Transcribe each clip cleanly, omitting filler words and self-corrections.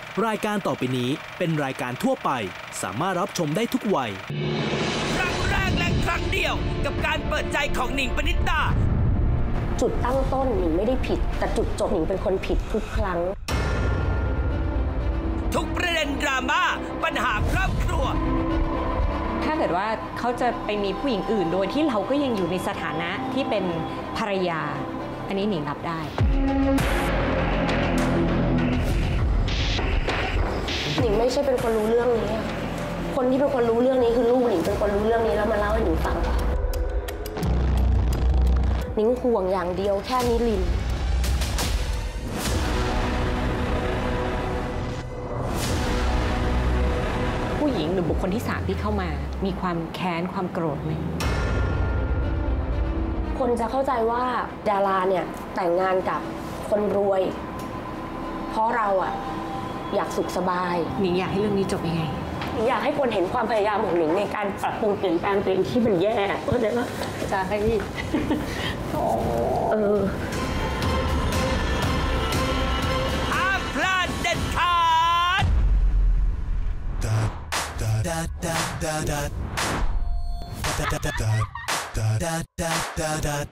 รายการต่อไปนี้เป็นรายการทั่วไปสามารถรับชมได้ทุกวัยครั้งแรกและครั้งเดียวกับการเปิดใจของหนิงปณิตาจุดตั้งต้นหนิงไม่ได้ผิดแต่จุดจบหนิงเป็นคนผิดทุกครั้งทุกประเด็นดราม่าปัญหาครอบครัวถ้าเกิดว่าเขาจะไปมีผู้หญิงอื่นโดยที่เราก็ยังอยู่ในสถานะที่เป็นภรรยาอันนี้หนิงรับได้หนิงไม่ใช่เป็นคนรู้เรื่องนี้คนที่เป็นคนรู้เรื่องนี้คือลูกหนิงเป็นคนรู้เรื่องนี้แล้วมาเล่าให้หนิงฟังหนิงห่วงอย่างเดียวแค่นิรินทร์ผู้หญิงหรือบุคคลที่3ที่เข้ามามีความแค้นความโกรธไหมคนจะเข้าใจว่าดาราเนี่ยแต่งงานกับคนรวยเพราะเราอะอยากสุขสบายหนิงอยากให้เรื่องนี้จบยังไงอยากให้คนเห็นความพยายามของหนิงในการปรับปรุงเปลี่ยนแปลงตัวเองที่มันแย่เข้าใจปะใช่ห้ามพลาดเด็ดขาด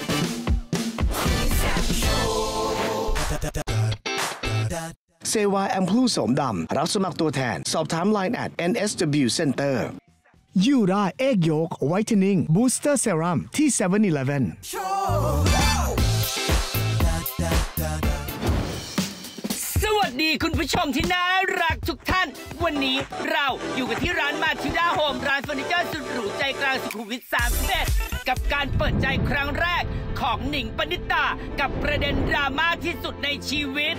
เซวาแอมพลูโสมดำรับสมัครตัวแทนสอบถาม Line @NSW Center ยูราเอ็กโยกไวท์เทนนิ่งบูสเตอร์เซรั่มที่ 7-Eleven สวัสดีคุณผู้ชมที่น่ารักทุกท่านวันนี้เราอยู่กันที่ร้านมาทิด้าโฮมร้านเฟอร์นิเจอร์สุดหรูใจกลางสุขุมวิท31กับการเปิดใจครั้งแรกของหนิงปณิตากับประเด็นดราม่าที่สุดในชีวิต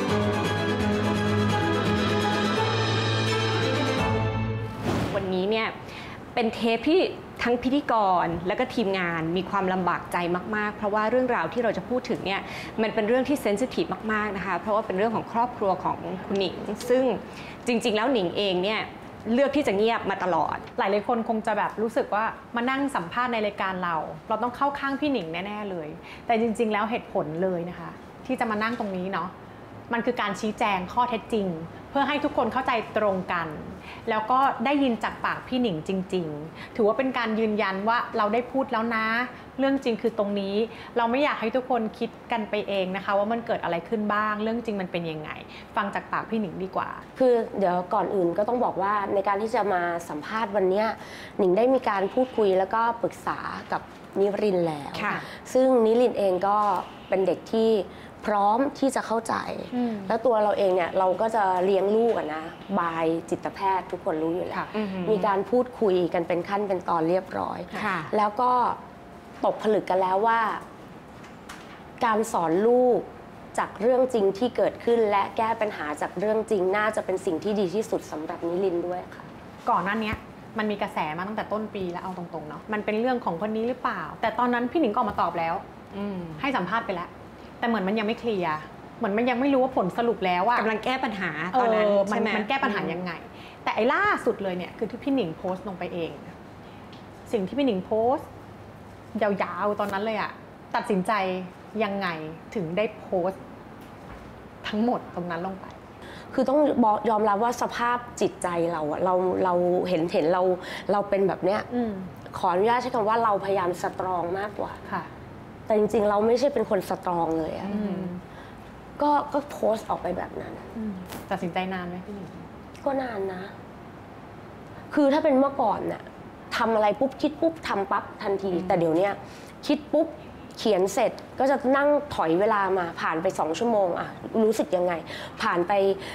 วันนี้เนี่ยเป็นเทปที่ทั้งพิธีกรและก็ทีมงานมีความลำบากใจมากๆเพราะว่าเรื่องราวที่เราจะพูดถึงเนี่ยมันเป็นเรื่องที่เซนซิทีฟมากๆนะคะเพราะว่าเป็นเรื่องของครอบครัวของคุณหนิงซึ่งจริงๆแล้วหนิงเองเนี่ยเลือกที่จะเงียบมาตลอดหลายคนคงจะแบบรู้สึกว่ามานั่งสัมภาษณ์ในรายการเราต้องเข้าข้างพี่หนิงแน่ๆเลยแต่จริงๆแล้วเหตุผลเลยนะคะที่จะมานั่งตรงนี้เนาะมันคือการชี้แจงข้อเท็จจริงเพื่อให้ทุกคนเข้าใจตรงกันแล้วก็ได้ยินจากปากพี่หนิงจริงๆถือว่าเป็นการยืนยันว่าเราได้พูดแล้วนะเรื่องจริงคือตรงนี้เราไม่อยากให้ทุกคนคิดกันไปเองนะคะว่ามันเกิดอะไรขึ้นบ้างเรื่องจริงมันเป็นยังไงฟังจากปากพี่หนิงดีกว่าคือเดี๋ยวก่อนอื่นก็ต้องบอกว่าในการที่จะมาสัมภาษณ์วันนี้หนิงได้มีการพูดคุยแล้วก็ปรึกษากับนิรินทร์แล้วซึ่งนิรินทร์เองก็เป็นเด็กที่พร้อมที่จะเข้าใจแล้วตัวเราเองเนี่ยเราก็จะเลี้ยงลูกนะบายจิตแพทย์ทุกคนรู้อยู่แล้วมีการพูดคุยกันเป็นขั้นเป็นตอนเรียบร้อยแล้วก็ตกผลึกกันแล้วว่าการสอนลูกจากเรื่องจริงที่เกิดขึ้นและแก้ปัญหาจากเรื่องจริงน่าจะเป็นสิ่งที่ดีที่สุดสำหรับนิรินทร์ด้วยค่ะก่อนหน้านี้มันมีกระแสมาตั้งแต่ต้นปีแล้วเอาตรงๆเนาะมันเป็นเรื่องของคนนี้หรือเปล่าแต่ตอนนั้นพี่หนิงก็ออกมาตอบแล้วให้สัมภาษณ์ไปแล้วแต่เหมือนมันยังไม่เคลียร์เหมือนมันยังไม่รู้ว่าผลสรุปแล้วว่ากำลังแก้ปัญหาตอนนั้นใช่ไหมมันแก้ปัญหายังไงแต่ไอ้ล่าสุดเลยเนี่ยคือที่พี่หนิงโพสต์ลงไปเองสิ่งที่พี่หนิงโพสต์ยาวๆตอนนั้นเลยอะตัดสินใจยังไงถึงได้โพสต์ทั้งหมดตรงนั้นลงไปคือต้องยอมรับว่าสภาพจิตใจเราอะเราเห็นเราเป็นแบบเนี้ยขออนุญาตใช้คำว่าเราพยายามสตรองมากกว่าค่ะแต่จริงๆเราไม่ใช่เป็นคนสตรองเลยอะก็โพสต์ออกไปแบบนั้นตัดสินใจนานไหมพี่หนิงก็นานนะคือถ้าเป็นเมื่อก่อนน่ะทำอะไรปุ๊บคิดปุ๊บทำปั๊บทันทีแต่เดี๋ยวนี้คิดปุ๊บเขียนเสร็จก็จะนั่งถอยเวลามาผ่านไป2 ชั่วโมงอะรู้สึกยังไงผ่านไป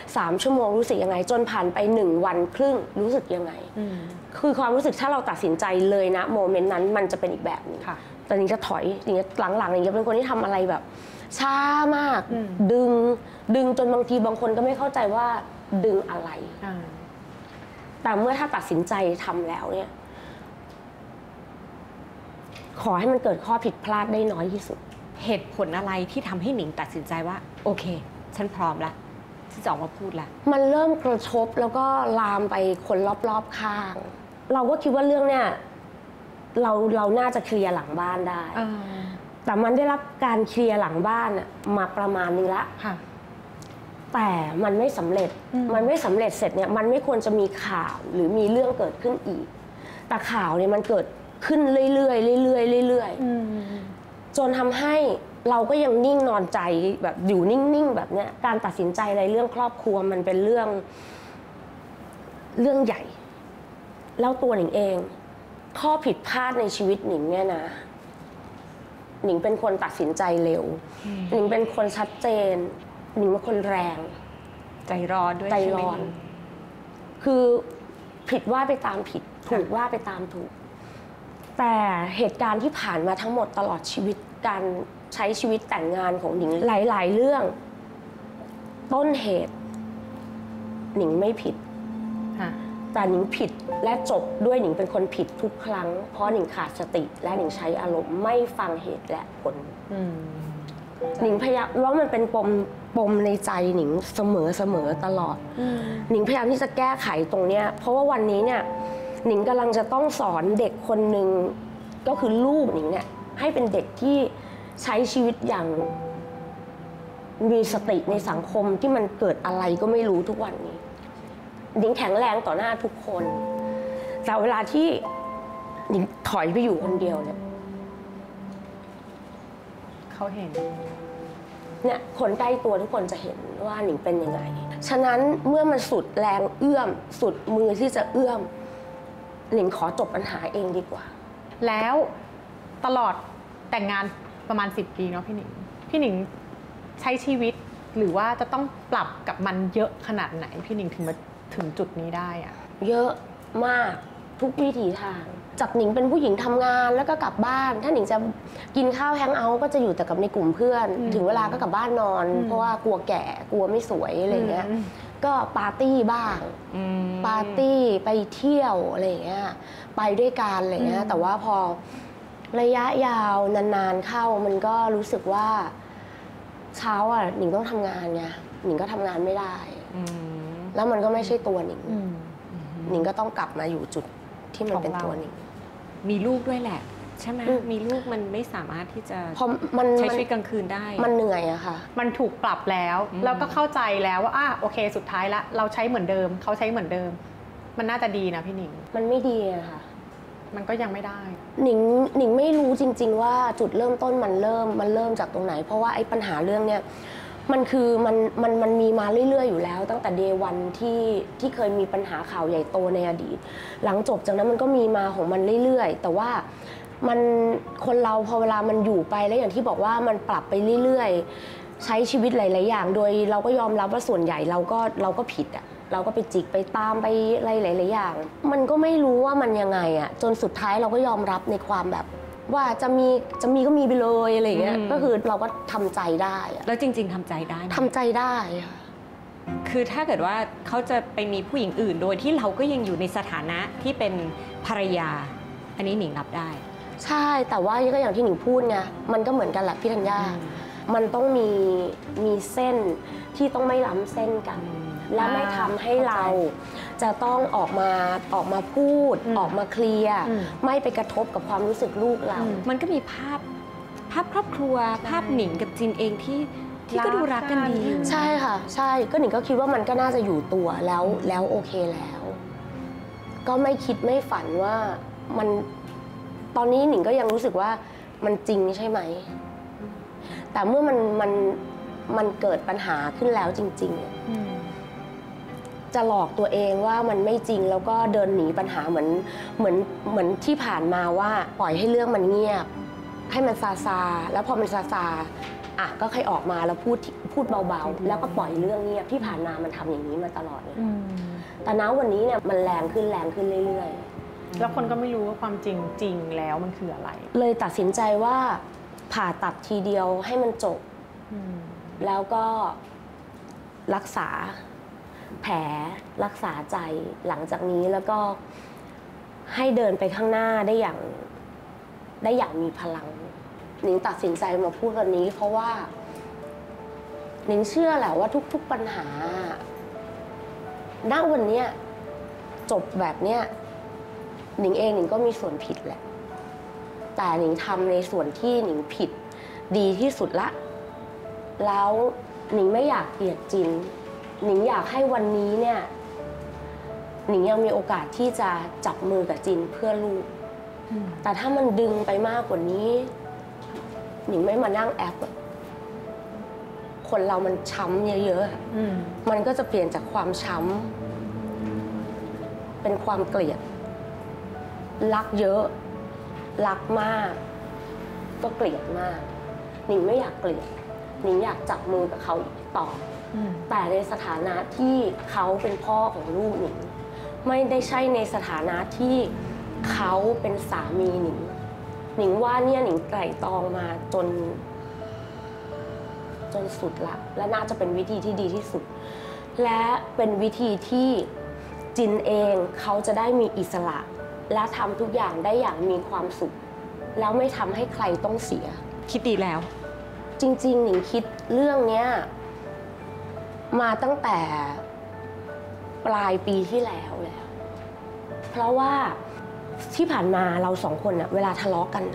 3 ชั่วโมงรู้สึกยังไงจนผ่านไป1 วันครึ่งรู้สึกยังไงคือความรู้สึกถ้าเราตัดสินใจเลยนะโมเมนต์นั้นมันจะเป็นอีกแบบนึงแต่นี้จะถอยอย่างเงี้ยหลังๆอย่างเงี้ยเป็นคนที่ทำอะไรแบบช้ามากดึงจนบางทีบางคนก็ไม่เข้าใจว่าดึงอะไรแต่เมื่อถ้าตัดสินใจทำแล้วเนี่ยขอให้มันเกิดข้อผิดพลาดได้น้อยที่สุดเหตุผลอะไรที่ทำให้หนิงตัดสินใจว่าโอเคฉันพร้อมแล้วที่จะออกมาพูดแล้วมันเริ่มกระทบแล้วก็ลามไปคนรอบๆข้างเราก็คิดว่าเรื่องเนี่ยเราน่าจะเคลียร์หลังบ้านได้แต่มันได้รับการเคลียร์หลังบ้านมาประมาณนึงละแต่มันไม่สำเร็จมันไม่สำเร็จเสร็จเนี่ยมันไม่ควรจะมีข่าวหรือมีเรื่องเกิดขึ้นอีกแต่ข่าวเนี่ยมันเกิดขึ้นเรื่อยๆเรื่อยๆเรื่อยๆจนทำให้เราก็ยังนิ่งนอนใจแบบอยู่นิ่งๆแบบเนี้ยการตัดสินใจในเรื่องครอบครัวมันเป็นเรื่องใหญ่แล้วตัวหนิงเองข้อผิดพลาดในชีวิตหนิงเนี่ยนะหนิงเป็นคนตัดสินใจเร็วหนิงเป็นคนชัดเจนหนิงเป็นคนแรงใจร้อนด้วยใจร้อนคือผิดว่าไปตามผิดถูกว่าไปตามถูกแต่เหตุการณ์ที่ผ่านมาทั้งหมดตลอดชีวิตการใช้ชีวิตแต่งงานของหนิงหลายๆเรื่องต้นเหตุหนิงไม่ผิดแต่หนิงผิดและจบด้วยหนิงเป็นคนผิดทุกครั้งเพราะหนิงขาดสติและหนิงใช้อารมณ์ไม่ฟังเหตุและผลหนิงพยายามแล้วมันเป็นปมในใจหนิงเสมอตลอดหนิงพยายามที่จะแก้ไขตรงเนี้ยเพราะว่าวันนี้เนี่ยหนิงกำลังจะต้องสอนเด็กคนหนึ่งก็คือลูกหนิงเนี่ยให้เป็นเด็กที่ใช้ชีวิตอย่างมีสติในสังคมที่มันเกิดอะไรก็ไม่รู้ทุกวันนี้หนิงแข็งแรงต่อหน้าทุกคนแต่เวลาที่หนิงถอยไปอยู่คนเดียวเนี่ยเขาเห็นเนี่ยคนใกล้ตัวทุกคนจะเห็นว่าหนิงเป็นยังไงฉะนั้นเมื่อมันสุดแรงเอื้อมสุดมือที่จะเอื้อมหนิงขอจบปัญหาเองดีกว่าแล้วตลอดแต่งงานประมาณ10 ปีเนาะพี่หนิงใช้ชีวิตหรือว่าจะต้องปรับกับมันเยอะขนาดไหนพี่หนิงถึงมาถึงจุดนี้ได้อะเยอะมากทุกวิถีทางจากหนิงเป็นผู้หญิงทำงานแล้วก็กลับบ้านถ้าหนิงจะกินข้าวแฮงเอาท์ก็จะอยู่แต่กับในกลุ่มเพื่อนถึงเวลาก็กลับบ้านนอนเพราะว่ากลัวแก่กลัวไม่สวยอะไรเงี้ยก็ปาร์ตี้บ้างปาร์ตี้ไปเที่ยวอะไรเงี้ยไปด้วยกันอะไรเงี้ยแต่ว่าพอระยะยาวนานๆเข้ามันก็รู้สึกว่าเช้าอ่ะหนิงต้องทำงานไงหนิงก็ทำงานไม่ได้แล้วมันก็ไม่ใช่ตัวหนิงหนิงก็ต้องกลับมาอยู่จุดที่มันเป็นตัวหนิงมีลูกด้วยแหละใช่ไหมมีลูกมันไม่สามารถที่จะใช้ชีวิตกลางคืนได้มันเหนื่อยอะค่ะมันถูกปรับแล้วเราก็เข้าใจแล้วว่าโอเคสุดท้ายละเราใช้เหมือนเดิมเขาใช้เหมือนเดิมมันน่าจะดีนะพี่หนิงมันไม่ดีอะค่ะมันก็ยังไม่ได้หนิงไม่รู้จริงๆว่าจุดเริ่มต้นมันเริ่มจากตรงไหนเพราะว่าไอ้ปัญหาเรื่องเนี้ยมันคือมันมีมาเรื่อยๆอยู่แล้วตั้งแต่ day 1ที่เคยมีปัญหาข่าวใหญ่โตในอดีตหลังจบจากนั้นมันก็มีมาของมันเรื่อยๆแต่ว่ามันคนเราพอเวลามันอยู่ไปแล้วอย่างที่บอกว่ามันปรับไปเรื่อยๆใช้ชีวิตหลายๆอย่างโดยเราก็ยอมรับว่าส่วนใหญ่เราก็ผิดอ่ะเราก็ไปจิกไปตามไปอะไรหลายๆอย่างมันก็ไม่รู้ว่ามันยังไงอ่ะจนสุดท้ายเราก็ยอมรับในความแบบว่าจะมีก็มีไปเลยอะไรเงี้ยก็คือเราก็ทำใจได้แล้วจริงๆทำใจได้ทำใจได้คือถ้าเกิดว่าเขาจะไปมีผู้หญิงอื่นโดยที่เราก็ยังอยู่ในสถานะที่เป็นภรรยาอันนี้หนิงรับได้ใช่แต่ว่าก็อย่างที่หนิงพูดไงมันก็เหมือนกันแหละพี่ธัญญามันต้องมีเส้นที่ต้องไม่ล้ำเส้นกันและไม่ทำให้เราจะต้องออกมาพูดออกมาเคลียร์ไม่ไปกระทบกับความรู้สึกลูกเรามันก็มีภาพครอบครัวภาพหนิงกับจินเองที่ก็ดูรักกันดีใช่ค่ะใช่ก็หนิงก็คิดว่ามันก็น่าจะอยู่ตัวแล้วโอเคแล้วก็ไม่คิดไม่ฝันว่ามันตอนนี้หนิงก็ยังรู้สึกว่ามันจริงใช่ไหมแต่เมื่อมันเกิดปัญหาขึ้นแล้วจริงๆจะหลอกตัวเองว่ามันไม่จริงแล้วก็เดินหนีปัญหาเหมือนที่ผ่านมาว่าปล่อยให้เรื่องมันเงียบให้มันซาแล้วพอมันซาก็ค่อยออกมาแล้วพูดเบาๆแล้วก็ปล่อยเรื่องเงียบที่ผ่านมามันทำอย่างนี้มาตลอดเลยแต่ณวันนี้เนี่ยมันแรงขึ้นเรื่อยๆแล้วคนก็ไม่รู้ว่าความจริงแล้วมันคืออะไรเลยตัดสินใจว่าผ่าตัดทีเดียวให้มันจบแล้วก็รักษาแผลรักษาใจหลังจากนี้แล้วก็ให้เดินไปข้างหน้าได้อย่างมีพลังหนิงตัดสินใจมาพูดวันนี้เพราะว่าหนิงเชื่อแหละว่าทุกๆปัญหาณวันนี้จบแบบเนี้ยหนิงเองหนิงก็มีส่วนผิดแหละแต่หนิงทำในส่วนที่หนิงผิดดีที่สุดละแล้วหนิงไม่อยากเกลียดจินหนิงอยากให้วันนี้เนี่ยหนิงยังมีโอกาสที่จะจับมือกับจินเพื่อลูกแต่ถ้ามันดึงไปมากกว่านี้หนิงไม่มานั่งแอปคนเรามันช้ำเยอะๆมันก็จะเปลี่ยนจากความช้ำเป็นความเกลียดรักเยอะรักมากก็เกลียดมากหนิงไม่อยากเกลียดหนิงอยากจับมือกับเขาต่อแต่ในสถานะที่เขาเป็นพ่อของลูกหนิงไม่ได้ใช่ในสถานะที่เขาเป็นสามีหนิงหนิงว่าเนี่ยหนิงไตร่ตรองมาจนสุดละและน่าจะเป็นวิธีที่ดีที่สุดและเป็นวิธีที่จินเองเขาจะได้มีอิสระและทำทุกอย่างได้อย่างมีความสุขแล้วไม่ทำให้ใครต้องเสียคิดดีแล้วจริงๆหนิงคิดเรื่องนี้มาตั้งแต่ปลายปีที่แล้วเพราะว่าที่ผ่านมาเราสองคนเวลาทะเลาะกัน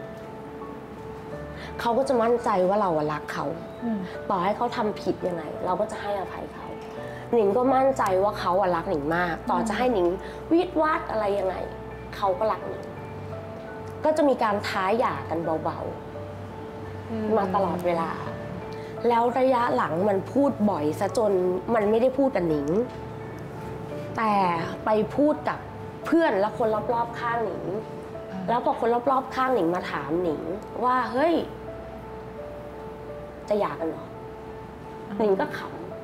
เขาก็จะมั่นใจว่าเรารักเขาต่อให้เขาทำผิดยังไงเราก็จะให้อภัยเขาหนิงก็มั่นใจว่าเขารักหนิงมากต่อจะให้หนิงวิดวาดอะไรยังไงเขาก็รักหนิงก็จะมีการท้าหย่ากันเบาๆมาตลอดเวลาแล้วระยะหลังมันพูดบ่อยซะจนมันไม่ได้พูดกับหนิงแต่ไปพูดกับเพื่อนและคนรอบๆข้างหนิงแล้วพอคนรอบๆข้างหนิงมาถามหนิงว่าเฮ้ยจะหย่ากันเหรอหนิงก็ข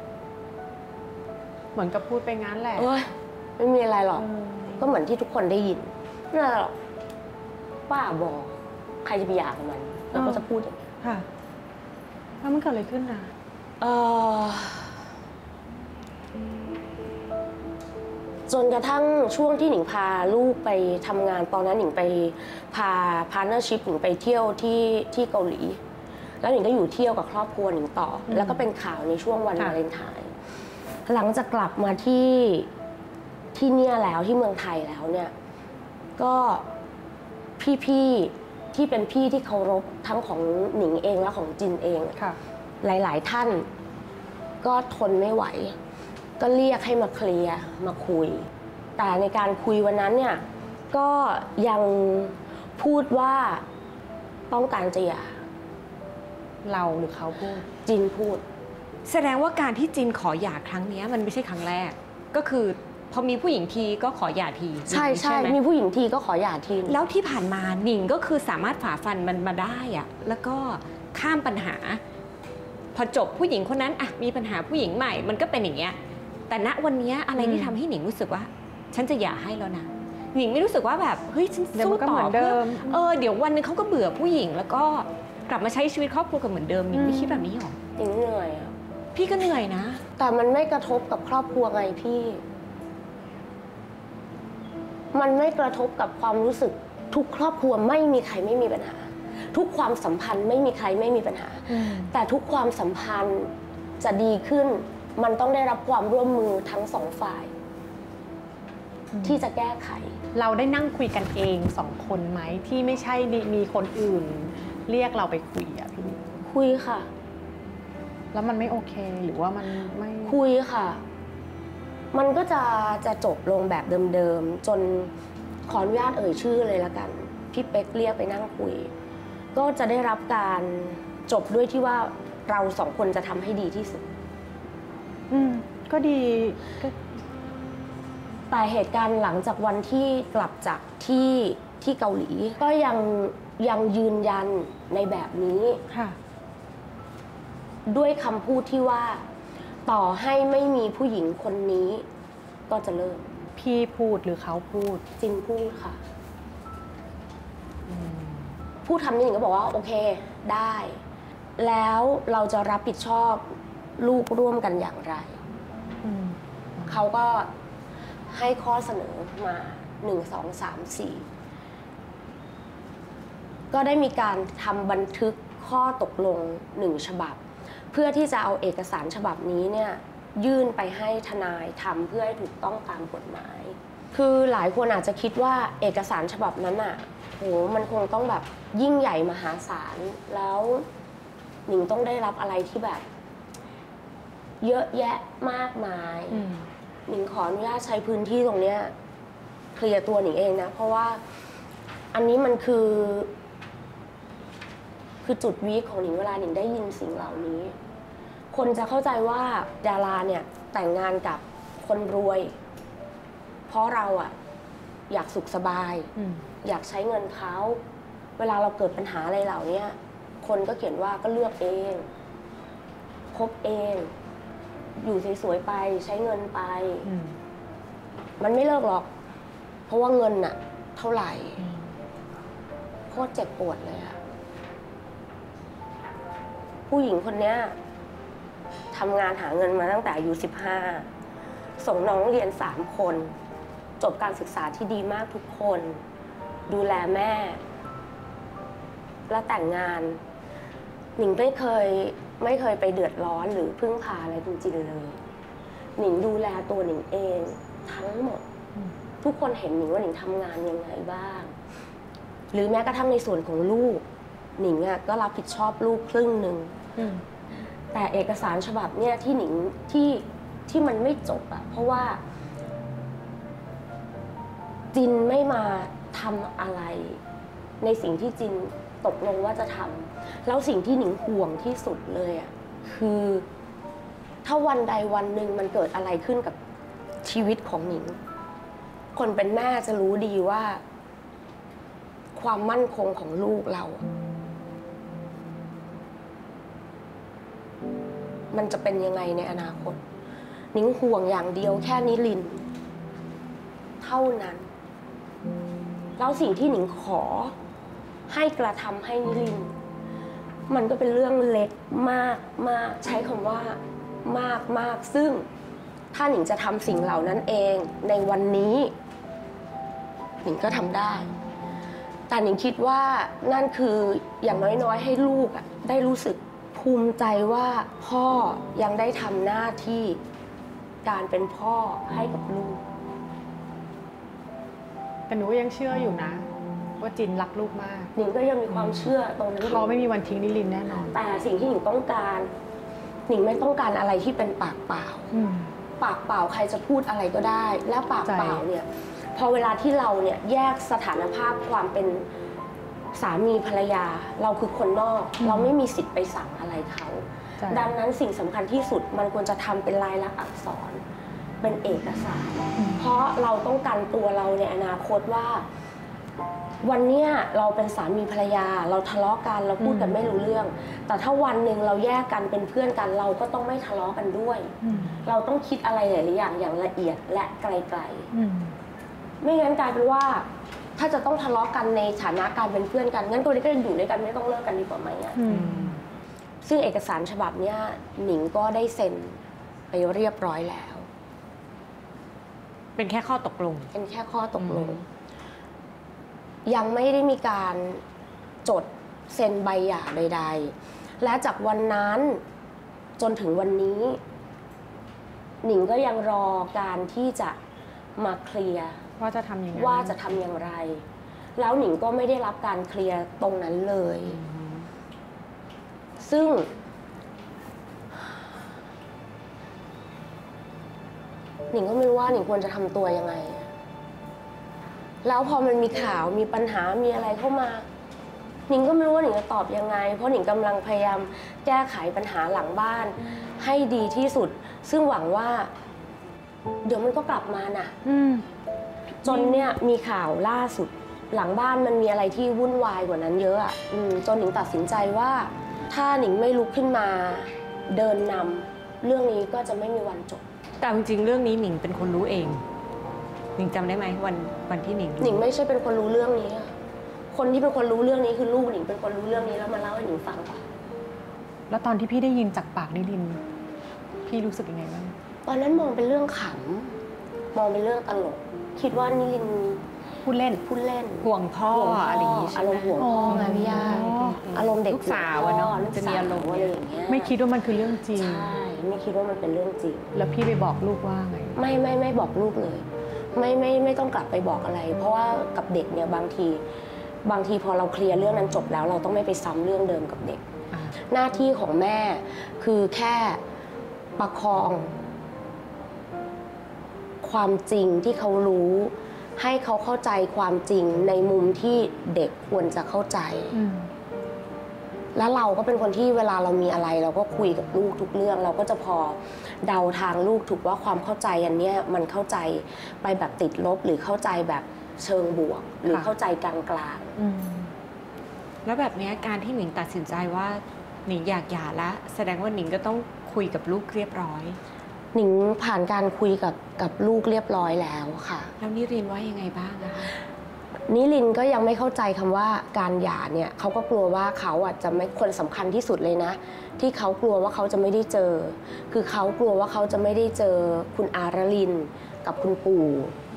ำเหมือนกับพูดไปงั้นแหละไม่มีอะไรหรอกก็เหมือนที่ทุกคนได้ยินนั่นแหละหรอกป้าบอกใครจะไปหย่ากับมันแล้วก็จะพูดอย่างนี้ค่ะแล้วมันเกิดอะไรขึ้นนะจนกระทั่งช่วงที่หนิงพาลูกไปทำงานตอนนั้นหนิงไปพาพาร์ทเนอร์ชิพหนิงไปเที่ยวที่เกาหลีแล้วหนิงก็อยู่เที่ยวกับครอบครัวหนิงต่อแล้วก็เป็นข่าวในช่วงวันวาเลนไทน์หลังจากกลับมาที่เนี่ยแล้วที่เมืองไทยแล้วเนี่ยก็พี่ๆที่เป็นพี่ที่เคารพทั้งของหนิงเองและของจินเองหลายๆท่านก็ทนไม่ไหวก็เรียกให้มาเคลียร์มาคุยแต่ในการคุยวันนั้นเนี่ยก็ยังพูดว่าต้องการจะหย่าเราหรือเขาพูดจินพูดแสดงว่าการที่จินขอหย่าครั้งนี้มันไม่ใช่ครั้งแรกก็คือพอมีผู้หญิงทีก็ขอหย่าทีใช่มีผู้หญิงทีก็ขอหย่าทีแล้วที่ผ่านมาหนิงก็คือสามารถฝ่าฟันมันมาได้อะแล้วก็ข้ามปัญหาพอจบผู้หญิงคนนั้นมีปัญหาผู้หญิงใหม่มันก็เป็นอย่างเงี้ยแต่ณวันนี้อะไรที่ทำให้หนิงรู้สึกว่าฉันจะหย่าให้แล้วนะหนิงไม่รู้สึกว่าแบบเฮ้ยฉันสู้ต่อเพื่อเดี๋ยววันนึงเขาก็เบื่อผู้หญิงแล้วก็กลับมาใช้ชีวิตครอบครัวกันเหมือนเดิมหนิงไม่คิดแบบนี้หรอหนิงเหนื่อยพี่ก็เหนื่อยนะแต่มันไม่กระทบกับครอบครัวไงพี่มันไม่กระทบกับความรู้สึกทุกครอบครัวไม่มีใครไม่มีปัญหาทุกความสัมพันธ์ไม่มีใครไม่มีปัญหาแต่ทุกความสัมพันธ์จะดีขึ้นมันต้องได้รับความร่วมมือทั้งสองฝ่ายที่จะแก้ไขเราได้นั่งคุยกันเองสองคนไหมที่ไม่ใช่มีคนอื่นเรียกเราไปคุยอะพี่คุยค่ะแล้วมันไม่โอเคหรือว่ามันไม่คุยค่ะมันก็จะจบลงแบบเดิมๆจนขออนุญาตเอ่ยชื่อเลยละกันพี่เป๊กเรียกไปนั่งคุยก็จะได้รับการจบด้วยที่ว่าเราสองคนจะทำให้ดีที่สุดก็ดีแต่เหตุการณ์หลังจากวันที่กลับจากที่เกาหลีก็ยังยืนยันในแบบนี้ด้วยคำพูดที่ว่าต่อให้ไม่มีผู้หญิงคนนี้ก็จะเลิกพี่พูดหรือเขาพูดจินพูดค่ะพูดทำนี่หนิงก็บอกว่าโอเคได้แล้วเราจะรับผิดชอบลูกร่วมกันอย่างไรเขาก็ให้ข้อเสนอมา1 2 3 4ก็ได้มีการทำบันทึกข้อตกลง1 ฉบับเพื่อที่จะเอาเอกสารฉบับนี้เนี่ยยื่นไปให้ทนายทำเพื่อให้ถูกต้องตามกฎหมายคือหลายคนอาจจะคิดว่าเอกสารฉบับนั้นมันคงต้องแบบยิ่งใหญ่มหาศาลแล้วหนิงต้องได้รับอะไรที่แบบเยอะแยะมากมายหนิงขออนุญาตใช้พื้นที่ตรงเนี้ยเคลียร์ตัวหนิงเองนะเพราะว่าอันนี้มันคือจุดวีคของหนิงเวลาหนิงได้ยินสิ่งเหล่านี้คนจะเข้าใจว่าดาราเนี่ยแต่งงานกับคนรวยเพราะเราอะอยากสุขสบายอยากใช้เงินเขาเวลาเราเกิดปัญหาอะไรเหล่านี้คนก็เขียนว่าก็เลือกเองคบเองอยู่สวยๆไปใช้เงินไปมันไม่เลิกหรอกเพราะว่าเงินน่ะเท่าไหร่โคตรเจ็บปวดเลยอะผู้หญิงคนเนี้ยทำงานหาเงินมาตั้งแต่อายุ15ส่งน้องเรียน3คนจบการศึกษาที่ดีมากทุกคนดูแลแม่และแต่งงานหนิงไม่เคยไปเดือดร้อนหรือพึ่งพาอะไรจริงๆเลยหนิงดูแลตัวหนิงเองทั้งหมดทุกคนเห็นหนิงว่าหนิงทำงานยังไงบ้างหรือแม้กระทั่งในส่วนของลูกหนิงก็รับผิดชอบลูกครึ่งหนึ่งแต่เอกสารฉบับเนี่ยที่หนิงที่มันไม่จบอะเพราะว่าจินไม่มาทำอะไรในสิ่งที่จินตกลงว่าจะทำแล้วสิ่งที่หนิงห่วงที่สุดเลยอะคือถ้าวันใดวันหนึ่งมันเกิดอะไรขึ้นกับชีวิตของหนิงคนเป็นแม่จะรู้ดีว่าความมั่นคงของลูกเรามันจะเป็นยังไงในอนาคตหนิงห่วงอย่างเดียวแค่นิลินเท่านั้นแล้วสิ่งที่หนิงขอให้กระทำให้นิลินมันก็เป็นเรื่องเล็กมากมากใช้คำว่ามากมากซึ่งถ้าหนิงจะทำสิ่งเหล่านั้นเองในวันนี้หนิงก็ทำได้แต่หนิงคิดว่านั่นคืออย่างน้อยๆให้ลูกได้รู้สึกภูมิใจว่าพ่อยังได้ทำหน้าที่การเป็นพ่อให้กับลูกแต่หนูยังเชื่ออยู่นะว่าจินรักลูกมากหนิงก็ยังมีความเชื่อตรงนั้นเขาไม่มีวันทิ้งนิลินแน่นอนแต่สิ่งที่หนิงต้องการหนิงไม่ต้องการอะไรที่เป็นปากเปล่าปากเปล่าใครจะพูดอะไรก็ได้และปากเปล่าเนี่ยพอเวลาที่เราเนี่ยแยกสถานภาพความเป็นสามีภรรยาเราคือคนนอกเราไม่มีสิทธิ์ไปสั่งอะไรเขาดังนั้นสิ่งสำคัญที่สุดมันควรจะทำเป็นลายลักษณ์อักษรเป็นเอกสารเพราะเราต้องการตัวเราในอนาคตว่าวันนี้เราเป็นสามีภรรยาเราทะเลาะกันเราพูดกันไม่รู้เรื่องแต่ถ้าวันหนึ่งเราแยกกันเป็นเพื่อนกันเราก็ต้องไม่ทะเลาะกันด้วยเราต้องคิดอะไรหลายๆอย่างละเอียดและไกลๆไม่งั้นกลายเป็นว่าถ้าจะต้องทะเลาะกันในฐานะการเป็นเพื่อนกันงั้นตัวนี้ก็ยังอยู่ด้วยกันไม่ต้องเลิกกันดีกว่าไหมซึ่งเอกสารฉบับนี้หนิงก็ได้เซ็นไปเรียบร้อยแล้วเป็นแค่ข้อตกลงเป็นแค่ข้อตกลงยังไม่ได้มีการจดเซ็นใบหย่าใดๆและจากวันนั้นจนถึงวันนี้หนิงก็ยังรอการที่จะมาเคลียร์ว่าจะทำอย่างไรแล้วหนิงก็ไม่ได้รับการเคลียร์ตรงนั้นเลยซึ่งหนิงก็ไม่รู้ว่าหนิงควรจะทำตัวยังไงแล้วพอมันมีข่าวมีปัญหามีอะไรเข้ามาหนิงก็ไม่รู้ว่าหนิงจะตอบยังไงเพราะหนิงกำลังพยายามแก้ไขปัญหาหลังบ้านให้ดีที่สุดซึ่งหวังว่าเดี๋ยวมันก็กลับมาน่ะจนเนี่ยมีข่าวล่าสุดหลังบ้านมันมีอะไรที่วุ่นวายกว่านั้นเยอะจนหนิงตัดสินใจว่าถ้าหนิงไม่ลุกขึ้นมาเดินนำเรื่องนี้ก็จะไม่มีวันจบแต่จริงๆเรื่องนี้หนิงเป็นคนรู้เองหนิงจำได้ไหมวันที่หนิงไม่ใช่เป็นคนรู้เรื่องนี้คนที่เป็นคนรู้เรื่องนี้คือลูกหนิงเป็นคนรู้เรื่องนี้แล้วมาเล่าให้หนิงฟังก่อนแล้วตอนที่พี่ได้ยินจากปากนิลินพี่รู้สึกยังไงบ้างตอนนั้นมองเป็นเรื่องขำมองเป็นเรื่องตลกคิดว่านิลินพูดเล่นห่วงพ่ออะไรอย่างนี้อารมณ์ห่วงพ่อไงพี่ย่าอารมณ์เด็กลูกสาวเนาะจะมีอารมณ์อะไรอย่างเงี้ยไม่คิดว่ามันคือเรื่องจริงใช่ไม่คิดว่ามันเป็นเรื่องจริงแล้วพี่ไปบอกลูกว่าไงไม่บอกลูกเลยไม่ต้องกลับไปบอกอะไรเพราะว่ากับเด็กเนี่ยบางทีพอเราเคลียร์เรื่องนั้นจบแล้วเราต้องไม่ไปซ้ำเรื่องเดิมกับเด็กหน้าที่ของแม่คือแค่ประคองความจริงที่เขารู้ให้เขาเข้าใจความจริงในมุมที่เด็กควรจะเข้าใจแล้วเราก็เป็นคนที่เวลาเรามีอะไรเราก็คุยกับลูกทุกเรื่องเราก็จะพอเดาทางลูกถูกว่าความเข้าใจอันเนี้ยมันเข้าใจไปแบบติดลบหรือเข้าใจแบบเชิงบวกหรือเข้าใจกลางๆแล้วแบบนี้การที่หนิงตัดสินใจว่าหนิงอยากหย่าแล้วแสดงว่าหนิงก็ต้องคุยกับลูกเรียบร้อยหนิงผ่านการคุยกับลูกเรียบร้อยแล้วค่ะแล้วนิรินว่ายังไงบ้างนะคะนิรินก็ยังไม่เข้าใจคำว่าการหย่าเนี่ยเขาก็กลัวว่าเขาจะไม่คนสำคัญที่สุดเลยนะที่เขากลัวว่าเขาจะไม่ได้เจอคือเขากลัวว่าเขาจะไม่ได้เจอคุณอารลินกับคุณปู่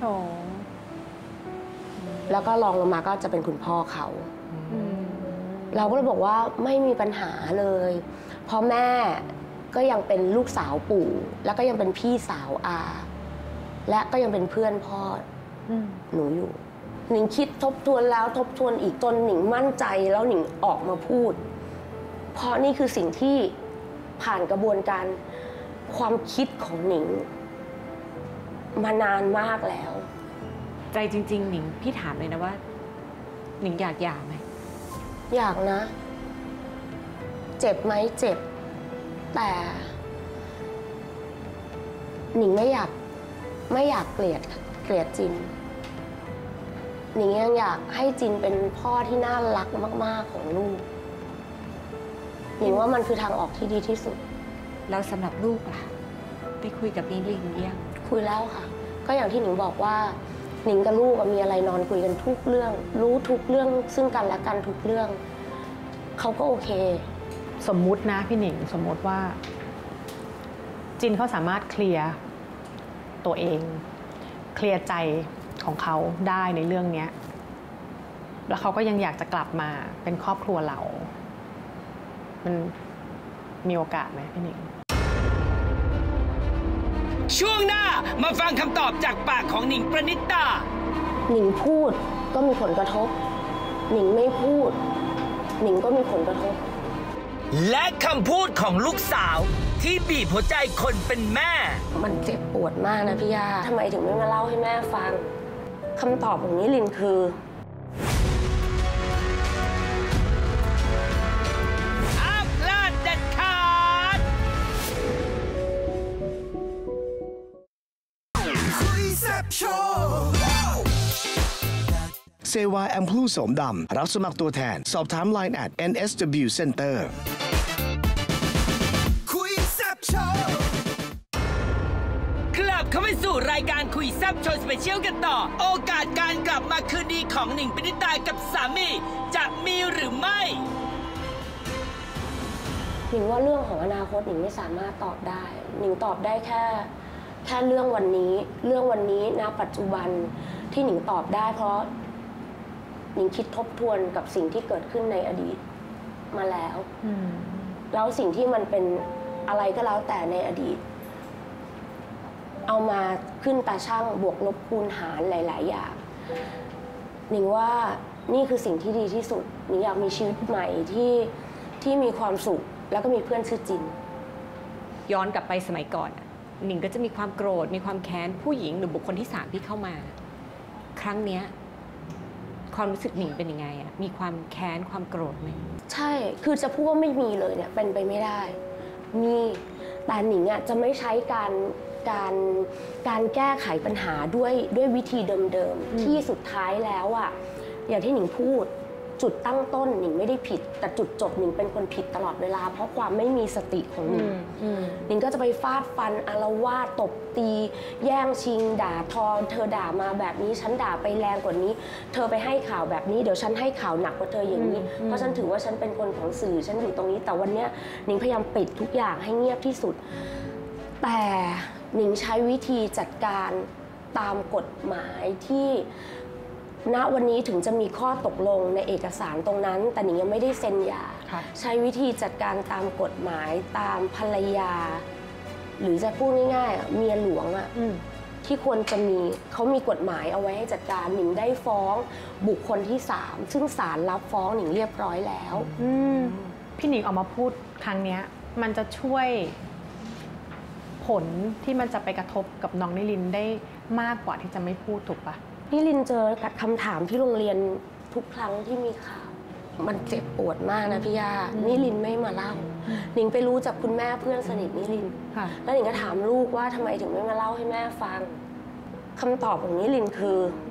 แล้วก็รองลงมาก็จะเป็นคุณพ่อเขาเราก็เลยบอกว่าไม่มีปัญหาเลยเพราะแม่ก็ยังเป็นลูกสาวปู่แล้วก็ยังเป็นพี่สาวอาและก็ยังเป็นเพื่อนพ่อหนูอยู่หนิงคิดทบทวนแล้วทบทวนอีกจนหนิงมั่นใจแล้วหนิงออกมาพูดเพราะนี่คือสิ่งที่ผ่านกระบวนการความคิดของหนิงมานานมากแล้วใจจริงๆหนิงพี่ถามเลยนะว่าหนิงอยากหย่าไหมอยากนะเจ็บไหมเจ็บแต่หนิงไม่อยากเกลียดจินหนิงยังอยากให้จินเป็นพ่อที่น่ารักมากๆของลูกหนิงว่ามันคือทางออกที่ดีที่สุดแล้วสำหรับลูกล่ะได้คุยกับนิรินยังคุยแล้วค่ะก็อย่างที่หนิงบอกว่าหนิงกับลูกมีอะไรนอนคุยกันทุกเรื่องรู้ทุกเรื่องซึ่งกันและกันทุกเรื่องเขาก็โอเคสมมุตินะพี่หนิงสมมุติว่าจินเขาสามารถเคลียร์ตัวเองเคลียร์ใจของเขาได้ในเรื่องนี้แล้วเขาก็ยังอยากจะกลับมาเป็นครอบครัวเรามันมีโอกาสไหมพี่หนิงช่วงหน้ามาฟังคำตอบจากปากของหนิงประณิตาหนิงพูดก็มีผลกระทบหนิงไม่พูดหนิงก็มีผลกระทบและคำพูดของลูกสาวที่บีบหัวใจคนเป็นแม่มันเจ็บปวดมากนะพี่ยาทำไมถึงไม่มาเล่าให้แม่ฟังคำตอบของนิรินคือห้ามพลาดเด็ดขาดเซวาแอมพลูโสมดำรับสมัครตัวแทนสอบถาม Line @NSW Center กลับเข้าไปสู่รายการคุยแซ่บโชว์สเปเชียลกันต่อโอกาสการกลับมาคืนดีของหนิงปณิตากับสามีจะมีหรือไม่หนิงว่าเรื่องของอนาคตหนิงไม่สามารถตอบได้หนิงตอบได้แค่เรื่องวันนี้ณปัจจุบันที่หนิงตอบได้เพราะหนิงคิดทบทวนกับสิ่งที่เกิดขึ้นในอดีตมาแล้วแล้วสิ่งที่มันเป็นอะไรก็แล้วแต่ในอดีตเอามาขึ้นตาช่างบวกลบคูณหารหลายๆอย่างหนิงว่านี่คือสิ่งที่ดีที่สุดหนิงอยากมีชีวิตใหม่ที่มีความสุขแล้วก็มีเพื่อนชื่อจินย้อนกลับไปสมัยก่อนหนิงก็จะมีความโกรธมีความแค้นผู้หญิงหรือบุคคลที่3ที่เข้ามาครั้งเนี้ยความรู้สึกหนิงเป็นยังไงอะมีความแค้นความโกรธไหมใช่คือจะพูดว่าไม่มีเลยเนี่ยเป็นไปไม่ได้มีแต่หนิงอะจะไม่ใช้การแก้ไขปัญหาด้วยวิธีเดิมๆที่สุดท้ายแล้วอะอย่างที่หนิงพูดจุดตั้งต้นหนิงไม่ได้ผิดแต่จุดจบหนิงเป็นคนผิดตลอดเวลาเพราะความไม่มีสติของหนิงหนิงก็จะไปฟาดฟันอาละวาดตบตีแย่งชิงด่าทอเธอด่ามาแบบนี้ฉันด่าไปแรงกว่านี้เธอไปให้ข่าวแบบนี้เดี๋ยวฉันให้ข่าวหนักกว่าเธออย่างนี้เพราะฉันถือว่าฉันเป็นคนของสื่อฉันอยู่ตรงนี้แต่วันนี้หนิงพยายามปิดทุกอย่างให้เงียบที่สุดแต่หนิงใช้วิธีจัดการตามกฎหมายที่ณวันนี้ถึงจะมีข้อตกลงในเอกสารตรงนั้นแต่หนิงยังไม่ได้เซ็นหย่าใช้วิธีจัดการตามกฎหมายตามภรรยาหรือจะพูดง่ายๆเมียหลวงที่ควรจะมีเขามีกฎหมายเอาไว้ให้จัดการหนิงได้ฟ้องบุคคลที่3ซึ่งศาลรับฟ้องหนิงเรียบร้อยแล้วพี่หนิงออกมาพูดครั้งนี้มันจะช่วยผลที่มันจะไปกระทบกับน้องนิลินได้มากกว่าที่จะไม่พูดถูกปะนิลินเจอกับคำถามที่โรงเรียนทุกครั้งที่มีข่าว มันเจ็บปวดมากนะพี่ย่านิลินไม่มาเล่าหนิงไปรู้จากคุณแม่เพื่อนสนิทนิลินแล้วหนิงก็ถามลูกว่าทำไมถึงไม่มาเล่าให้แม่ฟังคำตอบของนิลินคือ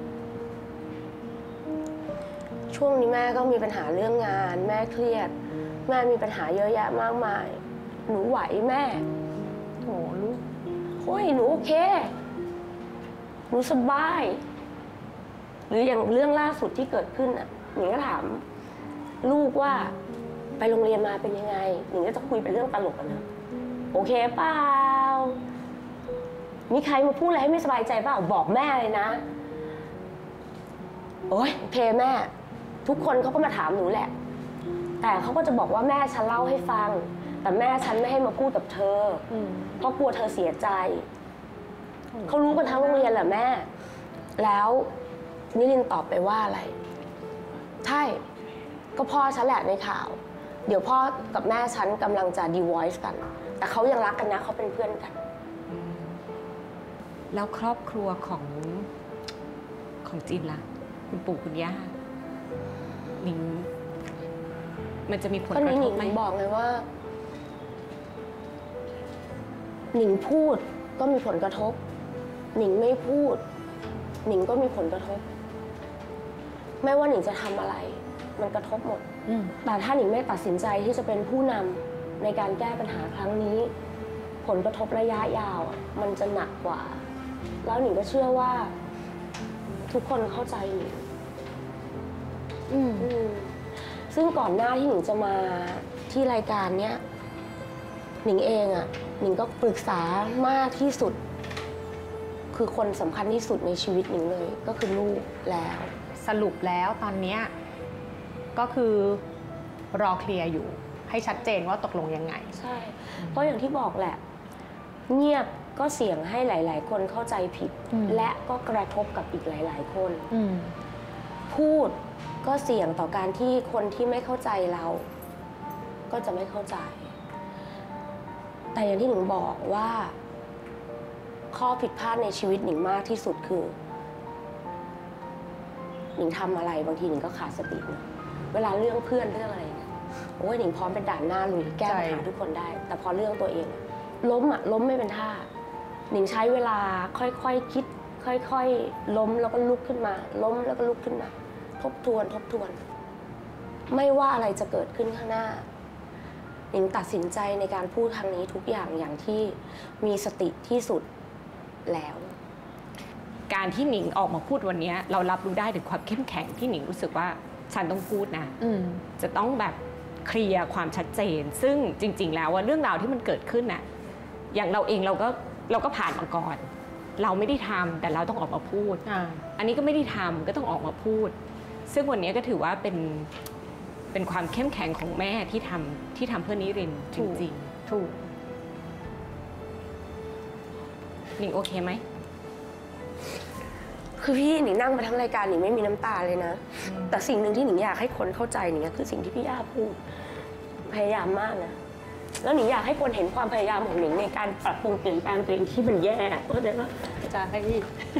ช่วงนี้แม่ก็มีปัญหาเรื่องงานแม่เครียดแม่มีปัญหาเยอะแยะมากมายหนูไหวแม่โอ้ลูกโอ้ยหนูโอเคหนูสบายหรืออย่างเรื่องล่าสุดที่เกิดขึ้นอ่ะหนิงก็ถามลูกว่าไปโรงเรียนมาเป็นยังไงหนิงก็จะคุยเป็นเรื่องตลกกันนะโอเคเปล่ามีใครมาพูดอะไรให้ไม่สบายใจเปล่าบอกแม่เลยนะโอ้ยโอเคแม่ทุกคนเขาก็มาถามหนูแหละแต่เขาก็จะบอกว่าแม่ฉันเล่าให้ฟังแต่แม่ฉันไม่ให้มาพูดกับเธอเพราะกลัวเธอเสียใจเขารู้กันทั้งโรงเรียนแหละแม่แล้วนิลินตอบไปว่าอะไรใช่ก็พ่อฉันแหละในข่าวเดี๋ยวพ่อกับแม่ฉันกำลังจะ divorce กันแต่เขายังรักกันนะเขาเป็นเพื่อนกันแล้วครอบครัวของจินล่ะคุณปู่คุณย่าหนิงมันจะมีผลกระทบไหมหนิงบอกเลยว่าหนิงพูดก็มีผลกระทบหนิงไม่พูดหนิงก็มีผลกระทบไม่ว่าหนิงจะทำอะไรมันกระทบหมดแต่ถ้าหนิงไม่ตัดสินใจที่จะเป็นผู้นำในการแก้ปัญหาครั้งนี้ผลกระทบระยะยาวมันจะหนักกว่าแล้วหนิงก็เชื่อว่าทุกคนเข้าใจหนิงซึ่งก่อนหน้าที่หนิงจะมาที่รายการเนี้ยหนิงเองหนิงก็ปรึกษามากที่สุดคือคนสำคัญที่สุดในชีวิตหนิงเลยก็คือลูกแล้วสรุปแล้วตอนนี้ก็คือรอเคลียร์อยู่ให้ชัดเจนว่าตกลงยังไงใช่เพราะอย่างที่บอกแหละเงียบก็เสี่ยงให้หลายๆคนเข้าใจผิดและก็กระทบกับอีกหลายๆคนพูดก็เสี่ยงต่อการที่คนที่ไม่เข้าใจเราก็จะไม่เข้าใจแต่อย่างที่หนิงบอกว่าข้อผิดพลาดในชีวิตหนิงมากที่สุดคือหนิงทำอะไรบางทีหนิงก็ขาดสตินะเวลาเรื่องเพื่อนเรื่องอะไรเนี่ยโอ้ยหนิงพร้อมเป็นด่านหน้าลุยแก้ปัญหาทุกคนได้แต่พอเรื่องตัวเองล้มไม่เป็นท่าหนิงใช้เวลาค่อยๆคิดค่อยๆล้มแล้วก็ลุกขึ้นมาล้มแล้วก็ลุกขึ้นมาทบทวนไม่ว่าอะไรจะเกิดขึ้นข้างหน้าหนิงตัดสินใจในการพูดครั้งนี้ทุกอย่างที่มีสติที่สุดแล้วการที่หนิงออกมาพูดวันนี้เรารับรู้ได้ถึงความเข้มแข็งที่หนิงรู้สึกว่าฉันต้องพูดนะจะต้องแบบเคลียร์ความชัดเจนซึ่งจริงๆแล้วว่าเรื่องราวที่มันเกิดขึ้นน่ะอย่างเราเองเราก็ผ่านมาก่อนเราไม่ได้ทำแต่เราต้องออกมาพูดอันนี้ก็ไม่ได้ทำก็ต้องออกมาพูดซึ่งวันนี้ก็ถือว่าเป็นความเข้มแข็งของแม่ที่ทำเพื่อนิรินทร์จริงๆถูกหนิงโอเคไหมคือพี่หนิงนั่งมาทั้งรายการหนิงไม่มีน้ำตาเลยนะแต่สิ่งหนึ่งที่หนิงอยากให้คนเข้าใจหนิงคือสิ่งที่พี่ย่าพูดพยายามมากนะแล้วหนิงอยากให้คนเห็นความพยายามของหนิงในการปรับปรุงเปลี่ยนแปลงตัวเองที่มันแย่เข้าใจปะจะให้พี่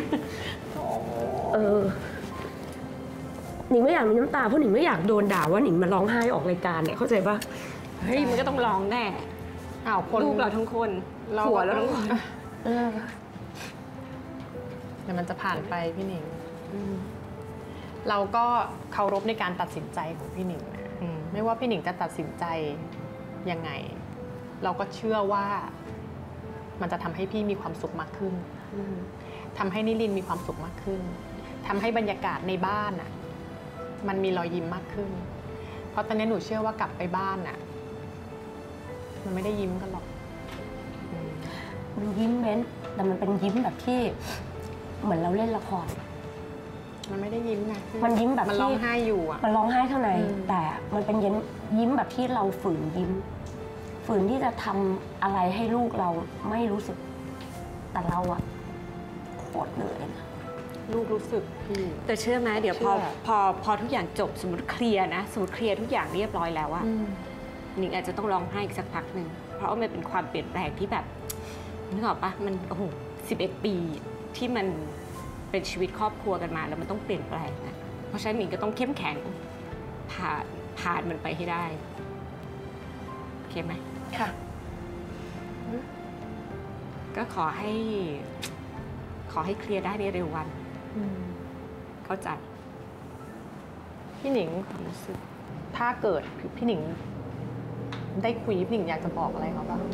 หนิงไม่อยากมีน้ำตาเพราะหนิงไม่อยากโดนด่าว่าหนิงมาร้องไห้ออกรายการเนี่ยเข้าใจปะเฮ้ยมันก็ต้องร้องแน่ลูกเราทั้งคนผัวเราทั้งคนแต่มันจะผ่านไปพี่หนิงเราก็เคารพในการตัดสินใจของพี่หนิงนะไม่ว่าพี่หนิงจะตัดสินใจยังไงเราก็เชื่อว่ามันจะทำให้พี่มีความสุขมากขึ้นทำให้นิลินมีความสุขมากขึ้นทำให้บรรยากาศในบ้านอ่ะมันมีรอยยิ้มมากขึ้นเพราะตอนนี้หนูเชื่อว่ากลับไปบ้านอ่ะมันไม่ได้ยิ้มกันหรอกมันยิ้มเบ้นแต่มันเป็นยิ้มแบบที่เหมือนเราเล่นละครมันไม่ได้ยิ้มไงมันยิ้มแบบมันร้องไห้อยู่อ่ะมันร้องไห้ข้างในแต่มันเป็นยิ้มแบบที่เราฝืนยิ้มฝืนที่จะทำอะไรให้ลูกเราไม่รู้สึกแต่เราอะโคตรเหนื่อยลูกรู้สึกพี่แต่เชื่อไหมเดี๋ยวพอทุกอย่างจบสมมติเคลียร์ทุกอย่างเรียบร้อยแล้วอะหนิงอาจจะต้องร้องไห้อีกสักพักหนึ่งเพราะว่ามันเป็นความเปลี่ยนแปลงที่แบบนึกออกปะมันโอ้โห11 ปีที่มันเป็นชีวิตครอบครัวกันมาแล้วมันต้องเปลี่ยนแปลงนะเพราะฉะนั้นหนิงก็ต้องเข้มแข็งผ่านมันไปให้ได้โอเคไหมค่ะก็ขอให้เคลียร์ได้ในเร็ววันเข้าใจพี่หนิงความรู้สึกถ้าเกิดพี่หนิงได้คุยพี่หนิงอยากจะบอกอะไรเขาบ้าง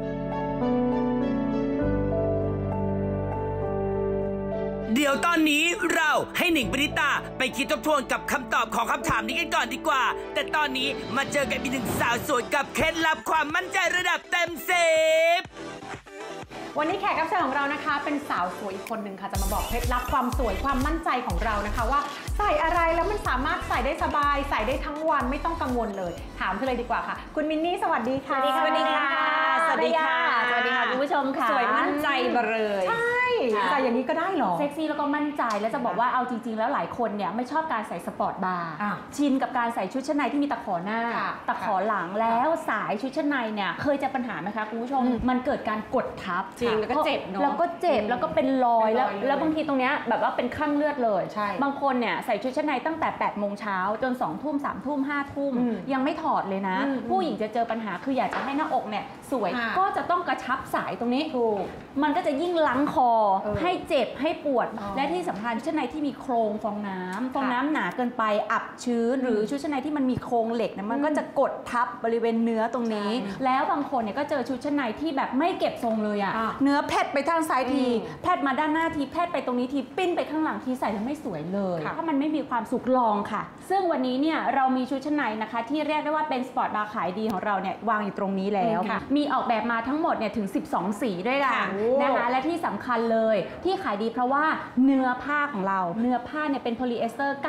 เดี๋ยวตอนนี้เราให้หนิงปณิตาไปคิดทบทวนกับคำตอบของคำถามนี้กันก่อนดีกว่าแต่ตอนนี้มาเจอกันอีกหนึ่งสาวสวยกับเคล็ดลับความมั่นใจระดับเต็ม10 วันนี้แขกรับเชิญของเรานะคะเป็นสาวสวยอีกคนหนึ่งค่ะจะมาบอกเคล็ดลับความสวยความมั่นใจของเรานะคะว่าใส่อะไรแล้วมันสามารถใส่ได้สบายใส่ได้ทั้งวันไม่ต้องกังวลเลยถามเธอเลยดีกว่าค่ะคุณมินนี่สวัสดีค่ะสวัสดีค่ะสวัสดีค่ะสวัสดีค่ะคุณผู้ชมค่ะสวยมั่นใจมาเลยใช่ใส่อย่างนี้ก็ได้หรอเซ็กซี่แล้วก็มั่นใจแล้วจะบอกว่าเอาจริงๆแล้วหลายคนเนี่ยไม่ชอบการใส่สปอร์ตบาร์ชินกับการใส่ชุดชั้นในที่มีตะขอหน้าตะขอหลังแล้วสายชุดชั้นในเนี่ยเคยเจอปัญหาไหมคะคุณผู้ชมมันเกิดการกดทับจริงแล้วก็เจ็บเนาะแล้วก็เจ็บแล้วก็เป็นรอยแล้วบางทีตรงเนี้ยแบบว่าเป็นครั่งเลือดเลยบางคนเนี่ยใส่ชุดชั้นในตั้งแต่8 โมงเช้าจน2 ทุ่ม3 ทุ่ม5 ทุ่มยังไม่ถอดเลยนะผู้หญิงจะเจอปัญหาคืออยากจะให้หน้าอกเนี่ยสวยก็จะต้องกระชับสายตรงนี้มันก็จะยิ่งลังคอให้เจ็บให้ปวดและที่สำคัญชุดชั้นในที่มีโครงฟองน้ำหนาเกินไปอับชื้นหรือชุดชั้นในที่มันมีโครงเหล็กเนี่ยมันก็จะกดทับบริเวณเนื้อตรงนี้แล้วบางคนเนี่ยก็เจอชุดชั้นในที่แบบไม่เก็บทรงเลยอ่ะเนื้อแพทไปทางซ้ายทีแพทมาด้านหน้าทีแพทไปตรงนี้ทีปิ้นไปข้างหลังทีใส่แล้วไม่สวยเลยถ้ามันไม่มีความสุขลองค่ะซึ่งวันนี้เนี่ยเรามีชุดชั้นในนะคะที่เรียกได้ว่าเป็นสปอร์ตบาร์ขายดีของเราเนี่ยวางอยู่ตรงนี้แล้วมีออกแบบมาทั้งหมดเนี่ยถึง12 สีด้วยกันนะคะและที่สำคัญเลยที่ขายดีเพราะว่าเนื้อผ้าของเราเนื้อผ้าเนี่ยเป็นโพลีเอสเตอร์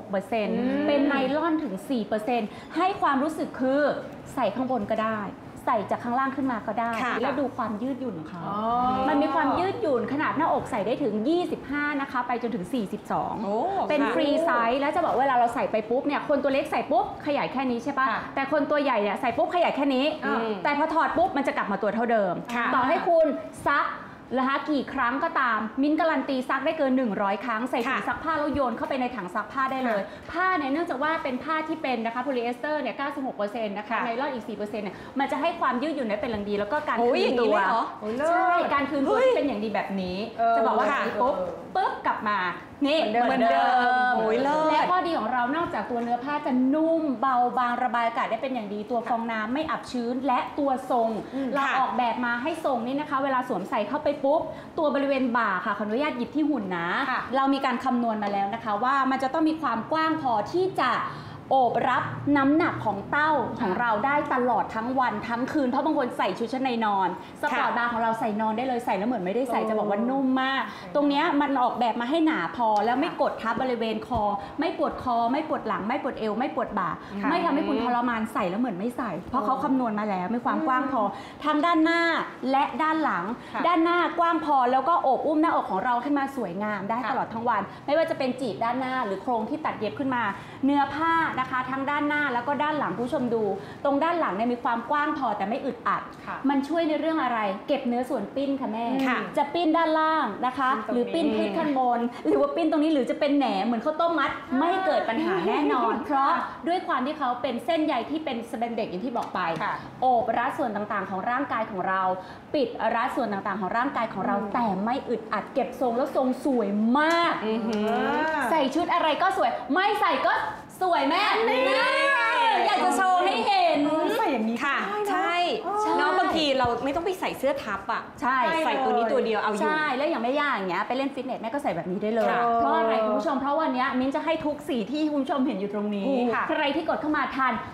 96% เป็นไนลอนถึง 4% ให้ความรู้สึกคือใส่ข้างบนก็ได้ใส่จากข้างล่างขึ้นมาก็ได้แล้วดูความยืดหยุ่นของเขามันมีความยืดหยุ่นขนาดหน้าอกใส่ได้ถึง25นะคะไปจนถึง42เป็นฟรีไซส์แล้วจะบอกเวลาเราใส่ไปปุ๊บเนี่ยคนตัวเล็กใส่ปุ๊บขยายแค่นี้ใช่ปะแต่คนตัวใหญ่เนี่ยใส่ปุ๊บขยายแค่นี้แต่พอถอดปุ๊บมันจะกลับมาตัวเท่าเดิมต่อให้คุณซักนะคะกี่ครั้งก็ตามมิ้นการันตีซักได้เกิน100 ครั้งใส่ถุงซักผ้าแล้วโยนเข้าไปในถังซักผ้าได้เลยผ้าเนี่ยเนื่องจากว่าเป็นผ้าที่เป็นนะคะโพลีเอสเตอร์เนี่ย 96% นะคะไนลอนอีก 4% เนี่ยมันจะให้ความยืดหยุ่นได้เป็นอย่างดีแล้วก็การคืนตัวใช่การคืนตัวที่เป็นอย่างดีแบบนี้จะบอกว่าปุ๊บกลับมานี่เหมือนเดิมและข้อดีของเรานอกจากตัวเนื้อผ้าจะนุ่มเบาบางระบายอากาศได้เป็นอย่างดีตัวฟองน้ำไม่อับชื้นและตัวทรงเราออกแบบมาให้ทรงนี่นะคะเวลาสวมใส่เข้าไปปุ๊บตัวบริเวณบ่าค่ะขออนุญาตหยิบที่หุ่นนะเรามีการคำนวณมาแล้วนะคะว่ามันจะต้องมีความกว้างพอที่จะโอบรับน้ำหนักของเต้าของเราได้ตลอดทั้งวันทั้งคืนเพราะบางคนใส่ชุดชั้นในนอนสปอร์ตบาร์ของเราใส่นอนได้เลยใส่แล้วเหมือนไม่ได้ใส่จะบอกว่านุ่มมากตรงนี้มันออกแบบมาให้หนาพอแล้วไม่กดทับบริเวณคอไม่ปวดคอไม่ปวดหลังไม่ปวดเอวไม่ปวดบ่าไม่ทำให้คุณทรมานใส่แล้วเหมือนไม่ใส่เพราะเขาคำนวณมาแล้วมีความกว้างพอทั้งด้านหน้าและด้านหลังด้านหน้ากว้างพอแล้วก็โอบอุ้มหน้าอกของเราให้มาสวยงามได้ตลอดทั้งวันไม่ว่าจะเป็นจีบด้านหน้าหรือโครงที่ตัดเย็บขึ้นมาเนื้อผ้านะคะทั้งด้านหน้าแล้วก็ด้านหลังผู้ชมดูตรงด้านหลังเนี่ยมีความกว้างพอแต่ไม่อึดอัดมันช่วยในเรื่องอะไรเก็บเนื้อส่วนปิ้นค่ะแม่จะปิ้นด้านล่างนะคะหรือปิ้นที่ข้างบนหรือว่าปิ้นตรงนี้หรือจะเป็นแหนเหมือนข้าวต้มมัดไม่เกิดปัญหาแน่นอนเพราะด้วยความที่เขาเป็นเส้นใยที่เป็นสแปนเด็กอย่างที่บอกไปโอบรัดส่วนต่างๆของร่างกายของเราปิดรัดส่วนต่างๆของร่างกายของเราแต่ไม่อึดอัดเก็บทรงแล้วทรงสวยมากใส่ชุดอะไรก็สวยไม่ใส่ก็สวยแม่อยากจะโชว์ให้เห็นใส่อย่างนี้ค่ะใช่เนาะบางทีเราไม่ต้องไปใส่เสื้อทับอ่ะใช่ใส่ตัวนี้ตัวเดียวเอาอยู่ใช่แล้วอย่างแม่ย่าอย่างเงี้ยไปเล่นฟิตเนสแม่ก็ใส่แบบนี้ได้เลยเพราะอะไรคุณผู้ชมเพราะวันนี้มิ้นจะให้ทุกสีที่คุณผู้ชมเห็นอยู่ตรงนี้ใครที่กดเข้ามาทัน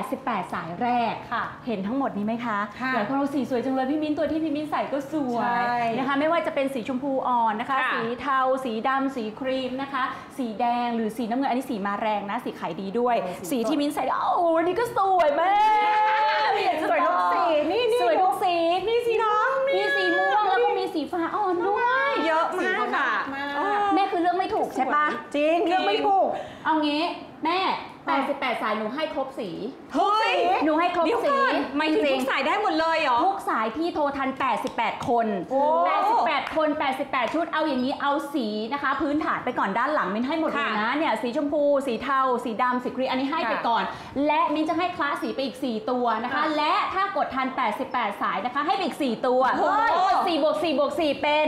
88 สายแรกเห็นทั้งหมดนี้ไหมคะหลายคนเราสีสวยจังเลยพี่มิ้นตัวที่พี่มิ้นใส่ก็สวยนะคะไม่ว่าจะเป็นสีชมพูอ่อนนะคะสีเทาสีดำสีครีมนะคะสีแดงหรือสีน้ำเงินอันนี้สีมาแรงนะสีขายดีด้วยสีที่มิ้นใส่โอ้วันนี้ก็สวยแม่สวยทุกสีนี่สวยทุกสีมีสีน้องมีสีม่วงแล้วก็มีสีฟ้าอ่อนด้วยเยอะมากค่ะแม่คือเลือกไม่ถูกใช่ปะจริงเลือกไม่ถูกเอางี้แม่ 88 สายหนูให้ครบสีเฮ้ยหนูให้ครบสีหมายถึงทุกสายได้หมดเลยเหรอทุกสายที่โทรทัน88 คน88 คน 88 ชุดเอาอย่างนี้เอาสีนะคะพื้นฐานไปก่อนด้านหลังมิ้นให้หมดเลยนะเนี่ยสีชมพูสีเทาสีดำสีครีมอันนี้ให้ไปก่อนและมิ้นจะให้คลาสสีไปอีก4ตัวนะคะและถ้ากดทัน88สายนะคะให้ไปอีก4ตัว4บวก4บวก4เป็น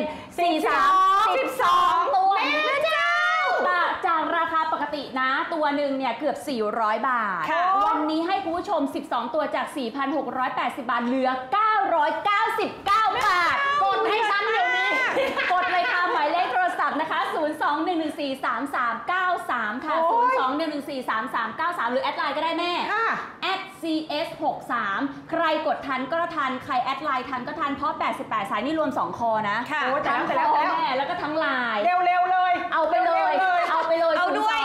12ตัวแม่เจ้าจากราคาปกตินะตัวหนึ่งเนี่ยเกือบ400 บาทวันนี้ให้คุณผู้ชม12ตัวจาก 4,680 บาทเหลือ999 บาทกดให้ฉันเดี๋ยวนี้กดเลยค่ะหมายเลขโทรศัพท์นะคะ 02-114-3393 ค่ะ 02-114-3393 หรือแอดไลน์ก็ได้แม่@cs63 ใครกดทันก็ทันใครแอดไลน์ทันก็ทันเพราะ88สายนี่รวม2คอนะทั้งคอแม่แล้วก็ทั้งไลน์เร็วๆเลยเอาไปเลยเอาด้วย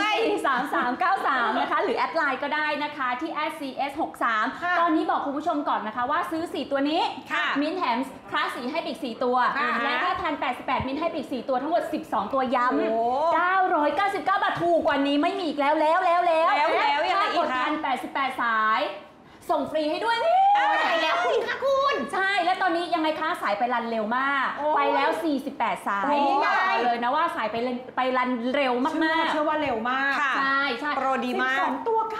3393นะคะหรือแอดไลน์ก็ได้นะคะที่ @cs63 ตอนนี้บอกคุณผู้ชมก่อนนะคะว่าซื้อ4ตัวนี้มิ้นแถมคลาสสีให้อีก4ตัวและถ้าทัน88มิ้นให้อีก4ตัวทั้งหมด12ตัวย้ำ999 บาทถูกกว่านี้ไม่มีอีกแล้วถ้ากดทัน88สายส่งฟรีให้ด้วยนี่ใช่แล้วคุณค่ะคุณใช่และตอนนี้ยังไงคะสายไปรันเร็วมากไปแล้ว48สายนี่บอกเลยนะว่าสายไปรันเร็วมากๆเชื่อว่าเร็วมากใช่โปรดีมาก 12ตัว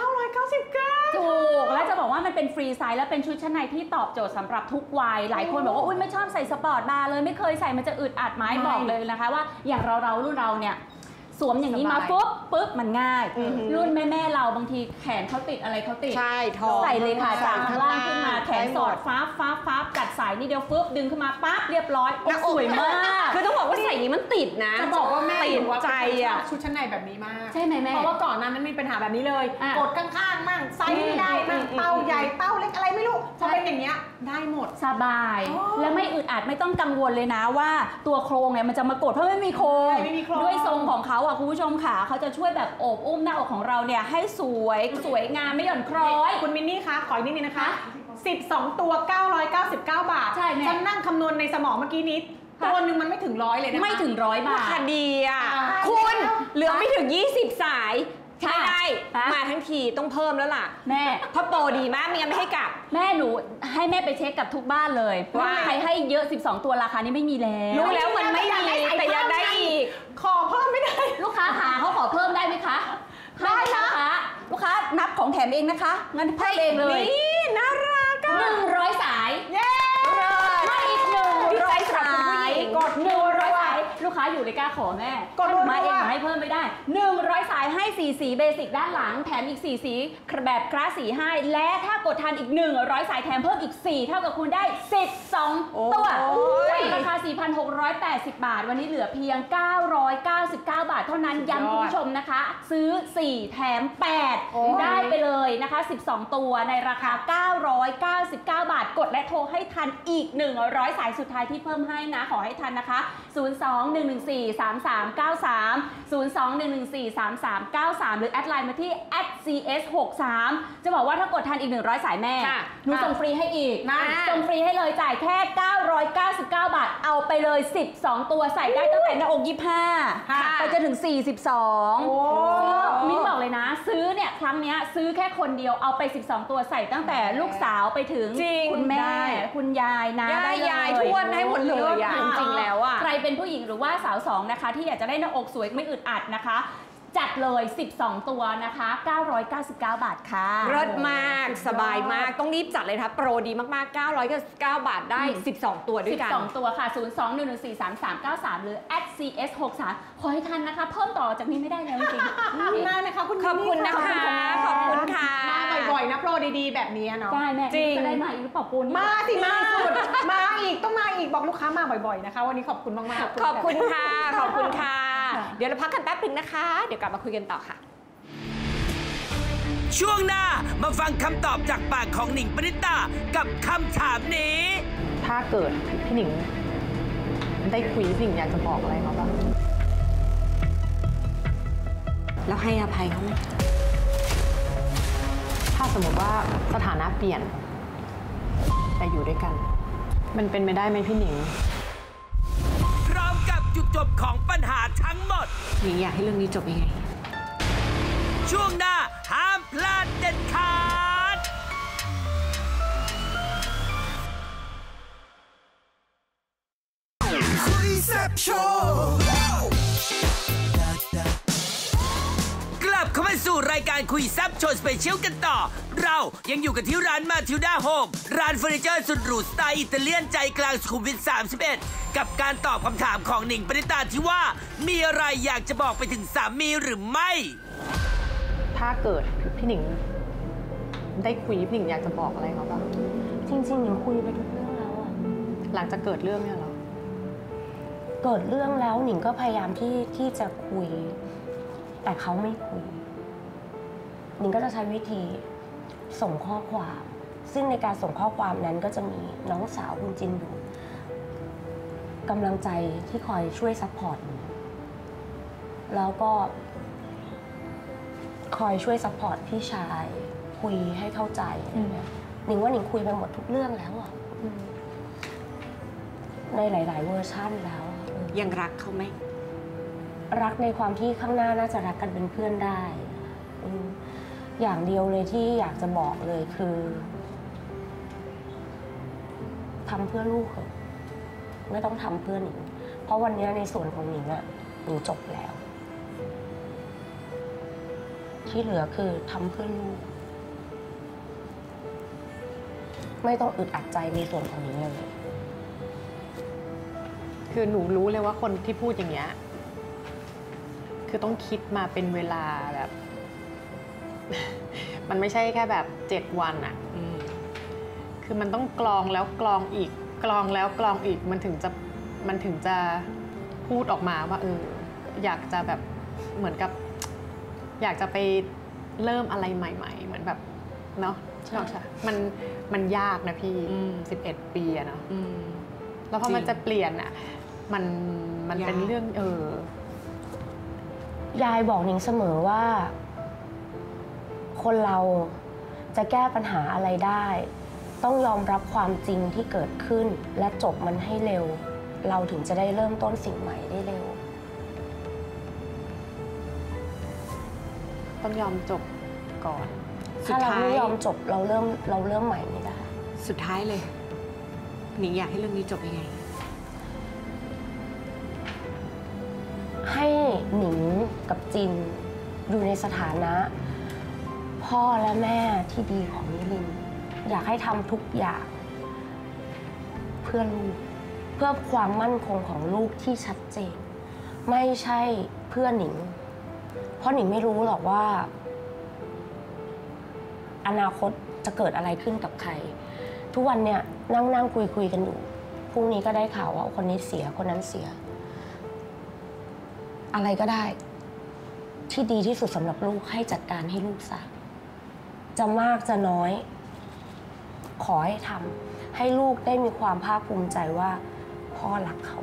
999 ถูกและจะบอกว่ามันเป็นฟรีไซส์และเป็นชุดชั้นในที่ตอบโจทย์สำหรับทุกวัยหลายคนบอกว่าอุ้ยไม่ชอบใส่สปอร์ตบาร์เลยไม่เคยใส่มันจะอึดอัดไหมบอกเลยนะคะว่าอย่างเรารุ่นเราเนี่ยสวมอย่างนี้มาปุ๊บมันง่ายรุ่นแม่เราบางทีแขนเขาติดอะไรเขาติดใช่ท้องใส่เลยค่ะจากข้างล่างขึ้นมาแขนสอดฟ้ากัดสายนี่เดียวฟึบดึงขึ้นมาปั๊บเรียบร้อยสวยมากคือต้องบอกว่าใส่นี้มันติดนะจะบอกว่าแม่ติดใจอ่ะชุดชั้นในแบบนี้มากใช่ไหมแม่เพราะว่าก่อนนั้นมันมีปัญหาแบบนี้เลยกดข้างๆมั่งไซส์ไม่ได้มั่งเป้าใหญ่เป้าเล็กอะไรไม่รู้พอเป็นอย่างเงี้ยได้หมดสบายและไม่อึดอัดไม่ต้องกังวลเลยนะว่าตัวโครงเนี่ยมันจะมากดเพราะไม่มีโครงด้วยทรงของเขาอ่ะคุณผู้ชมค่ะเขาจะช่วยแบบโอบอุ้มหน้าอกของเราเนี่ยให้สวยงามไม่หย่อนคล้อยคุณมินนี่คะขออีกนิดนึงนะคะ12ตัว999 บาทใช่แม่ฉันนั่งคำนวณในสมองเมื่อกี้นี้ตัวนึงมันไม่ถึง100เลยนะคะไม่ถึง100 บาทราคาดีอ่ะคุณเหลือไม่ถึง20สายใช่ได้มาทั้งทีต้องเพิ่มแล้วล่ะแม่เพราะโปรดีมากไม่งั้นไม่ให้กลับแม่หนูให้แม่ไปเช็คกับทุกบ้านเลยว่าใครให้เยอะ12ตัวราคานี้ไม่มีแล้วรู้แล้วมันไม่มีแต่อยากได้อีกขอเพิ่มไม่ได้ลูกค้าหาเขาขอเพิ่มได้ไหมคะได้นะลูกค้านับของแถมเองนะคะงั้นเพิ่มเองเลยนี่น่ารัก 100สายเย้ให้อีก100สายกด100สายลูกค้าอยู่เลยกล้าขอแม่กดมาเองให้เพิ่มไม่ได้100สายให้4สีเบสิกด้านหลังแถมอีก4สีแบบคลาสสีให้และถ้ากดทันอีก100สายแถมเพิ่มอีก4เท่ากับคุณได้12ตัวราคา 4,680 บาทวันนี้เหลือเพียง999 บาทเท่านั้นย้ำคุณผู้ชมนะคะซื้อ4แถม8ได้ไปเลยนะคะ12ตัวในราคา999 บาทกดและโทรให้ทันอีก100สายสุดท้ายที่เพิ่มให้นะขอให้ทันนะคะ02-114-3393 02-114-3393 หรือแอดไลน์มาที่ @cs63 จะบอกว่าถ้ากดทันอีก100สายแม่หนูส่งฟรีให้อีกส่งฟรีให้เลยจ่ายแค่999 บาทเอาไปเลย12ตัวใส่ได้ตั้งแต่หน้าอก25ไปจนถึง42มิ้นบอกเลยนะซื้อเนี่ยครั้งนี้ซื้อแค่คนเดียวเอาไป12ตัวใส่ตั้งแต่ลูกสาวไปถึงคุณแม่คุณยายนะได้ยายทวดให้หมดเลยอ่ะจริงๆแล้วอ่ะใครเป็นผู้หญิงหรือว่าสาว2นะคะที่อยากจะได้หน้าอกสวยไม่อึดอัดนะคะจัดเลย12ตัวนะคะ999 บาทค่ะเลิศมากสบายมากต้องรีบจัดเลยค่ะโปรดีมากๆ999 บาทได้12ตัวด้วยกัน 12ตัวค่ะ02-114-3393 หรือ @cs63 ขอให้ทันนะคะเพิ่มต่อจากนี้ไม่ได้แล้วจริงๆมากนะคะคุณขอบคุณนะคะขอบคุณค่ะมาบ่อยๆนะโปรดีๆแบบนี้เนาะได้แม่จริงจะได้มาอีกหรือเปล่าปูนมาสิมาสุดมาอีกต้องมาอีกบอกลูกค้ามาบ่อยๆนะคะวันนี้ขอบคุณมากๆขอบคุณค่ะขอบคุณค่ะเดี๋ยวเราพักกันแป๊บนึงนะคะเดี๋ยวกลับมาคุยกันต่อค่ะช่วงหน้ามาฟังคำตอบจากปากของหนิงปณิตากับคำถามนี้ถ้าเกิดพี่หนิงได้คุยพี่หนิงอยากจะบอกอะไรเขาบ้างแล้วให้อภัยเขาไหมถ้าสมมติว่าสถานะเปลี่ยนแต่อยู่ด้วยกันมันเป็นไปได้ไหมพี่หนิงพร้อมกับจุดจบของปัญหาทั้งหมดหนิงอยากให้เรื่องนี้จบยังไงช่วงหน้าแซ่บโชว์กลับเข้ามาสู่รายการคุยแซ่บโชว์สเปเชียลกันต่อเรายังอยู่กันที่ร้านมาทิลดาโฮมร้านเฟอร์นิเจอร์สุดหรูสไตล์อิตาเลียนใจกลางสุขุมวิท 31กับการตอบคำถามของหนิงปณิตาที่ว่ามีอะไรอยากจะบอกไปถึงสามีหรือไม่ถ้าเกิดพี่หนิงได้คุยพี่หนิงอยากจะบอกอะไรเขาบ้างจริงๆหนิงคุยไปทุกเรื่องแล้วอะหลังจากเกิดเรื่องเนี่ยเหรอเกิดเรื่องแล้วหนิงก็พยายามที่จะคุยแต่เขาไม่คุยหนิงก็จะใช้วิธีส่งข้อความซึ่งในการส่งข้อความนั้นก็จะมีน้องสาวคุณจินดูกำลังใจที่คอยช่วยซัพพอร์ตหนิงแล้วก็คอยช่วยซัพพอร์ตพี่ชายคุยให้เข้าใจหนิงว่าหนิงคุยไปหมดทุกเรื่องแล้วอ่ะในหลายๆเวอร์ชั่นแล้วยังรักเขาไหมรักในความที่ข้างหน้าน่าจะรักกันเป็นเพื่อนได้อย่างเดียวเลยที่อยากจะบอกเลยคือทำเพื่อลูกเถอะไม่ต้องทำเพื่อหนิงเพราะวันนี้ในส่วนของหนิงอะหนิงจบแล้วที่เหลือคือทำเพื่อลูกไม่ต้องอึดอัดใจในส่วนของหนิงเลยคือหนูรู้เลยว่าคนที่พูดอย่างเงี้ยคือต้องคิดมาเป็นเวลาแบบ มันไม่ใช่แค่แบบ7 วันอะคือมันต้องกรองแล้วกรองอีกกรองแล้วกรองอีกมันถึงจะพูดออกมาว่าอยากจะแบบเหมือนกับอยากจะไปเริ่มอะไรใหม่ๆเหมือนแบบเนาะมันยากนะพี่11 ปีอะเนาะแล้วพอมันจะเปลี่ยนอะมันเป็นเรื่องยายบอกหนิงเสมอว่าคนเราจะแก้ปัญหาอะไรได้ต้องยอมรับความจริงที่เกิดขึ้นและจบมันให้เร็วเราถึงจะได้เริ่มต้นสิ่งใหม่ได้เร็วต้องยอมจบก่อนถ้าเราไม่ยอมจบเราเริ่มใหม่ไม่ได้สุดท้ายเลยหนิงอยากให้เรื่องนี้จบยังไงให้หนิงกับจินอยู่ในสถานะพ่อและแม่ที่ดีของนิลินอยากให้ทำทุกอย่างเพื่อลูกเพื่อความมั่นคงของลูกที่ชัดเจนไม่ใช่เพื่อหนิงเพราะหนิงไม่รู้หรอกว่าอนาคตจะเกิดอะไรขึ้นกับใครทุกวันเนี่ยนั่งคุยกันอยู่พรุ่งนี้ก็ได้ข่าวว่าคนนี้เสียคนนั้นเสียอะไรก็ได้ที่ดีที่สุดสำหรับลูกให้จัดการให้ลูกซะจะมากจะน้อยขอให้ทำให้ลูกได้มีความภาคภูมิใจว่าพ่อรักเขา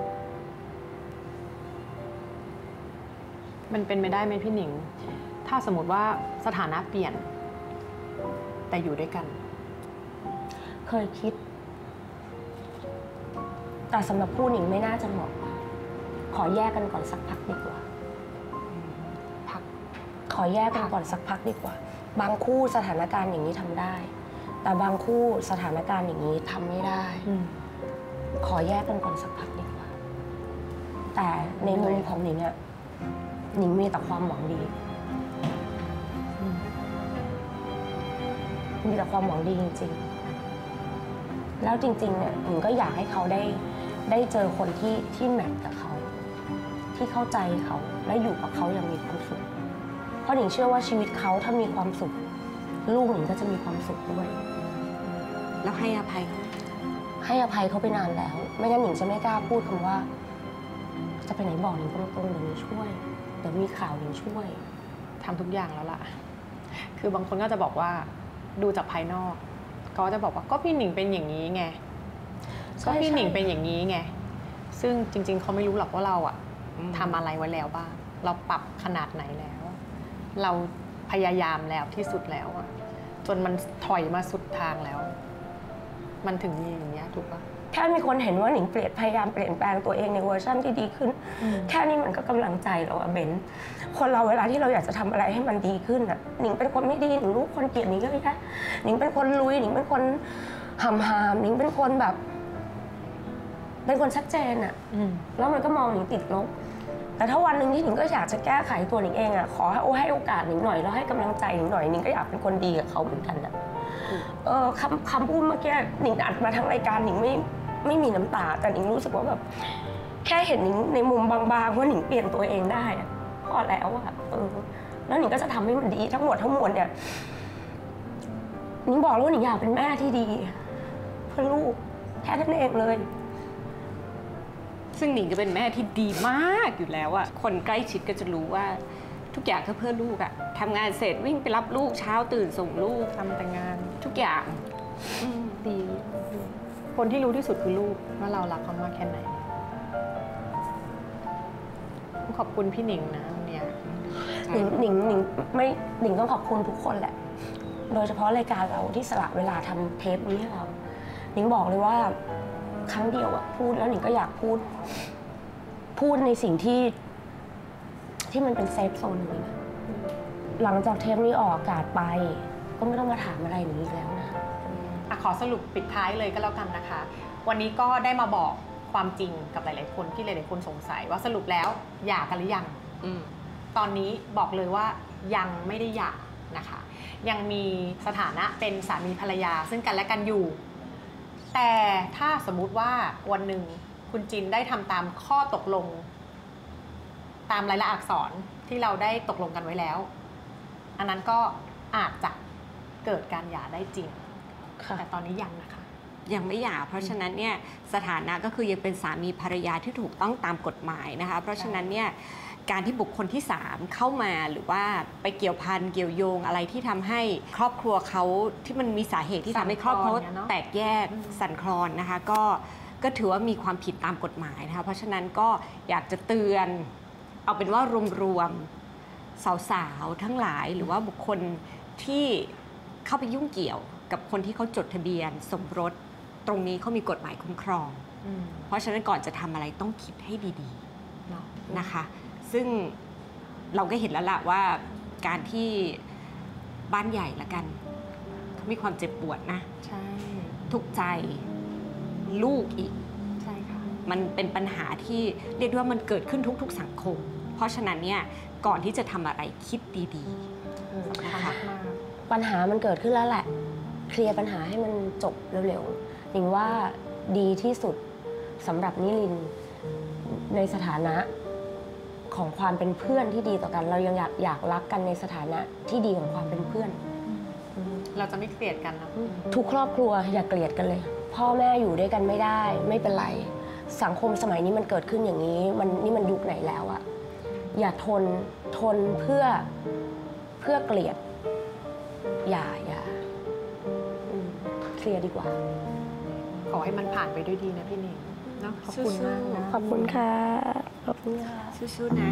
มันเป็นไปได้ไหมพี่หนิงถ้าสมมติว่าสถานะเปลี่ยนแต่อยู่ด้วยกันเคยคิดแต่สำหรับผู้หนิงไม่น่าจะเหมาะขอแยกกันก่อนสักพักดีกว่าขอแยกกันก่อนสักพักดีกว่าบางคู่สถานการณ์อย่างนี้ทำได้แต่บางคู่สถานการณ์อย่างนี้ทำไม่ได้ขอแยกกันก่อนสักพักดีกว่าแต่ในมุมของหนิงอะหนิงมีแต่ความหวังดีมีแต่ความหวังดีจริงๆแล้วจริงๆเนี่ยหนิงก็อยากให้เขาได้เจอคนที่แมทกับเขาที่เข้าใจเขาและอยู่กับเขาอย่างมีความสุขเพราะหนิงเชื่อว่าชีวิตเขาถ้ามีความสุขลูกหนิงก็จะมีความสุขด้วยแล้วให้อภัยเขาให้อภัยเขาไปนานแล้วไม่งั้นหนิงจะไม่กล้าพูดคำว่าจะไปไหนบอกหนิงตรงๆเดี๋ยวหนิงช่วยเดี๋ยวมีข่าวหนิงช่วยทำทุกอย่างแล้วล่ะคือบางคนก็จะบอกว่าดูจากภายนอกก็จะบอกว่าก็พี่หนิงเป็นอย่างนี้ไงก็พี่หนิงเป็นอย่างนี้ไงซึ่งจริงๆเขาไม่รู้หรอกว่าเราอะทำอะไรไว้แล้วบ้างเราปรับขนาดไหนแล้วเราพยายามแล้วที่สุดแล้วอะจนมันถอยมาสุดทางแล้วมันถึงมีอย่างเงี้ยถูกปะแค่มีคนเห็นว่าหนิงพยายามเปลี่ยนแปลงตัวเองในเวอร์ชันที่ดีขึ้นแค่นี้มันก็กำลังใจแล้วอะเบนคนเราเวลาที่เราอยากจะทำอะไรให้มันดีขึ้นอะหนิงเป็นคนไม่ดีหนิงรู้คนเกลียดหนิงเยอะแยะหนิงเป็นคนลุยหนิงเป็นคนหำหามหนิงเป็นคนแบบเป็นคนชัดเจนอะแล้วมันก็มองหนิงติดลบแต่ถ้าวันหนึ่งที่หนิงก็อยากจะแก้ไขตัวหนิงเองอะขอให้โอกาสหนิงหน่อยแล้วให้กำลังใจหนิงหน่อยหนิงก็อยากเป็นคนดีกับเขาเหมือนกันอะคำพูดเมื่อกี้หนิงอัดมาทั้งรายการหนิงไม่มีน้ำตาแต่หนิงรู้สึกว่าแบบแค่เห็นหนิงในมุมบางๆว่าหนิงเปลี่ยนตัวเองได้พอแล้วอะแล้วหนิงก็จะทำให้มันดีทั้งหมดทั้งมวลเนี่ยหนิงบอกแล้วว่าหนิงอยากเป็นแม่ที่ดีเพื่อลูกแค่นั้นเองเลยซึ่งหนิงก็เป็นแม่ที่ดีมากอยู่แล้วอะคนใกล้ชิดก็จะรู้ว่าทุกอย่างก็เพื่อลูกอะทำงานเสร็จวิ่งไปรับลูกเช้าตื่นส่งลูกทำแต่งานทุกอย่างดีคนที่รู้ที่สุดคือลูกว่าเรารักเขามากแค่ไหนขอบคุณพี่หนิงนะวันนี้หนิงต้องขอบคุณทุกคนแหละโดยเฉพาะรายการเราที่สละเวลาทำเทปนี้ให้เราหนิงบอกเลยว่าครั้งเดียวอะพูดแล้วหนิงก็อยากพูดในสิ่งที่มันเป็นเซฟโซนหนึ่งนะหลังจากเทปนี้ออกอากาศไปก็ไม่ต้องมาถามอะไรหนิงอีกแล้วนะขอสรุปปิดท้ายเลยก็แล้วกันนะคะวันนี้ก็ได้มาบอกความจริงกับหลายๆคนที่หลายๆคนสงสัยว่าสรุปแล้วหย่ากันหรือยังตอนนี้บอกเลยว่ายังไม่ได้หย่านะคะยังมีสถานะเป็นสามีภรรยาซึ่งกันและกันอยู่แต่ถ้าสมมุติว่าวันหนึ่งคุณจินได้ทำตามข้อตกลงตามรายละอักษรที่เราได้ตกลงกันไว้แล้วอันนั้นก็อาจจะเกิดการหย่าได้จริงแต่ตอนนี้ยังนะคะยังไม่หย่าเพราะฉะนั้นเนี่ยสถานะก็คือยังเป็นสามีภรรยาที่ถูกต้องตามกฎหมายนะคะเพราะฉะนั้นเนี่ยการที่บุคคลที่3เข้ามาหรือว่าไปเกี่ยวพันเกี่ยวโยงอะไรที่ทำให้ครอบครัวเขาที่มันมีสาเหตุที่ทำให้ครอบครัวแตกแยกสั่นคลอนนะคะก็ถือว่ามีความผิดตามกฎหมายนะคะเพราะฉะนั้นก็อยากจะเตือนเอาเป็นว่ารวมๆสาวๆทั้งหลายหรือว่าบุคคลที่เข้าไปยุ่งเกี่ยวกับคนที่เขาจดทะเบียนสมรสตรงนี้เขามีกฎหมายคุ้มครองเพราะฉะนั้นก่อนจะทำอะไรต้องคิดให้ดีๆนะคะซึ่งเราก็เห็นแล้วล่ะว่าการที่บ้านใหญ่ละกันเขามีความเจ็บปวดนะใช่ทุกข์ใจลูกอีกใช่ค่ะมันเป็นปัญหาที่เรียกว่ามันเกิดขึ้นทุกๆสังคมเพราะฉะนั้นเนี่ยก่อนที่จะทำอะไรคิดดีๆสำคัญมากปัญหามันเกิดขึ้นแล้วแหละเคลียร์ปัญหาให้มันจบเร็วๆหนิงว่าดีที่สุดสำหรับนิรินทร์ในสถานะของความเป็นเพื่อนที่ดีต่อกันเรายังอยากรักกันในสถานะที่ดีของความเป็นเพื่อนเราจะไม่เกลียดกันนะทุกครอบครัวอย่าเกลียดกันเลยพ่อแม่อยู่ด้วยกันไม่ได้ไม่เป็นไรสังคมสมัยนี้มันเกิดขึ้นอย่างนี้นี่มันยุคไหนแล้วอะอย่าทนเพื่อเกลียดอย่าเคลียร์ดีกว่าขอให้มันผ่านไปด้วยดีนะพี่หนิงเนาะขอบคุณมากนะขอบคุณค่ะขอบคุณค่ะสู้ๆนะ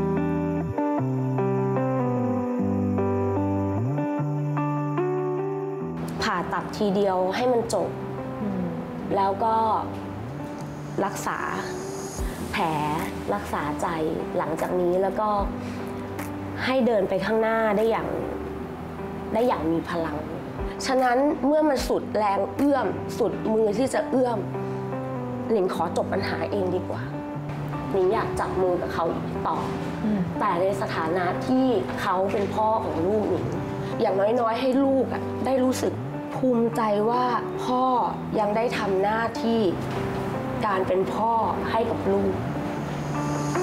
ผ่าตัดทีเดียวให้มันจบแล้วก็รักษาแผลรักษาใจหลังจากนี้แล้วก็ให้เดินไปข้างหน้าได้อย่างมีพลังฉะนั้นเมื่อมันสุดแรงเอื้อมสุดมือที่จะเอื้อมหนิงขอจบปัญหาเองดีกว่าหนิงอยากจับมือกับเขาต่อแต่ในสถานะที่เขาเป็นพ่อของลูกหนิงอย่างน้อยๆให้ลูกได้รู้สึกภูมิใจว่าพ่อยังได้ทำหน้าที่การเป็นพ่อให้กับลูก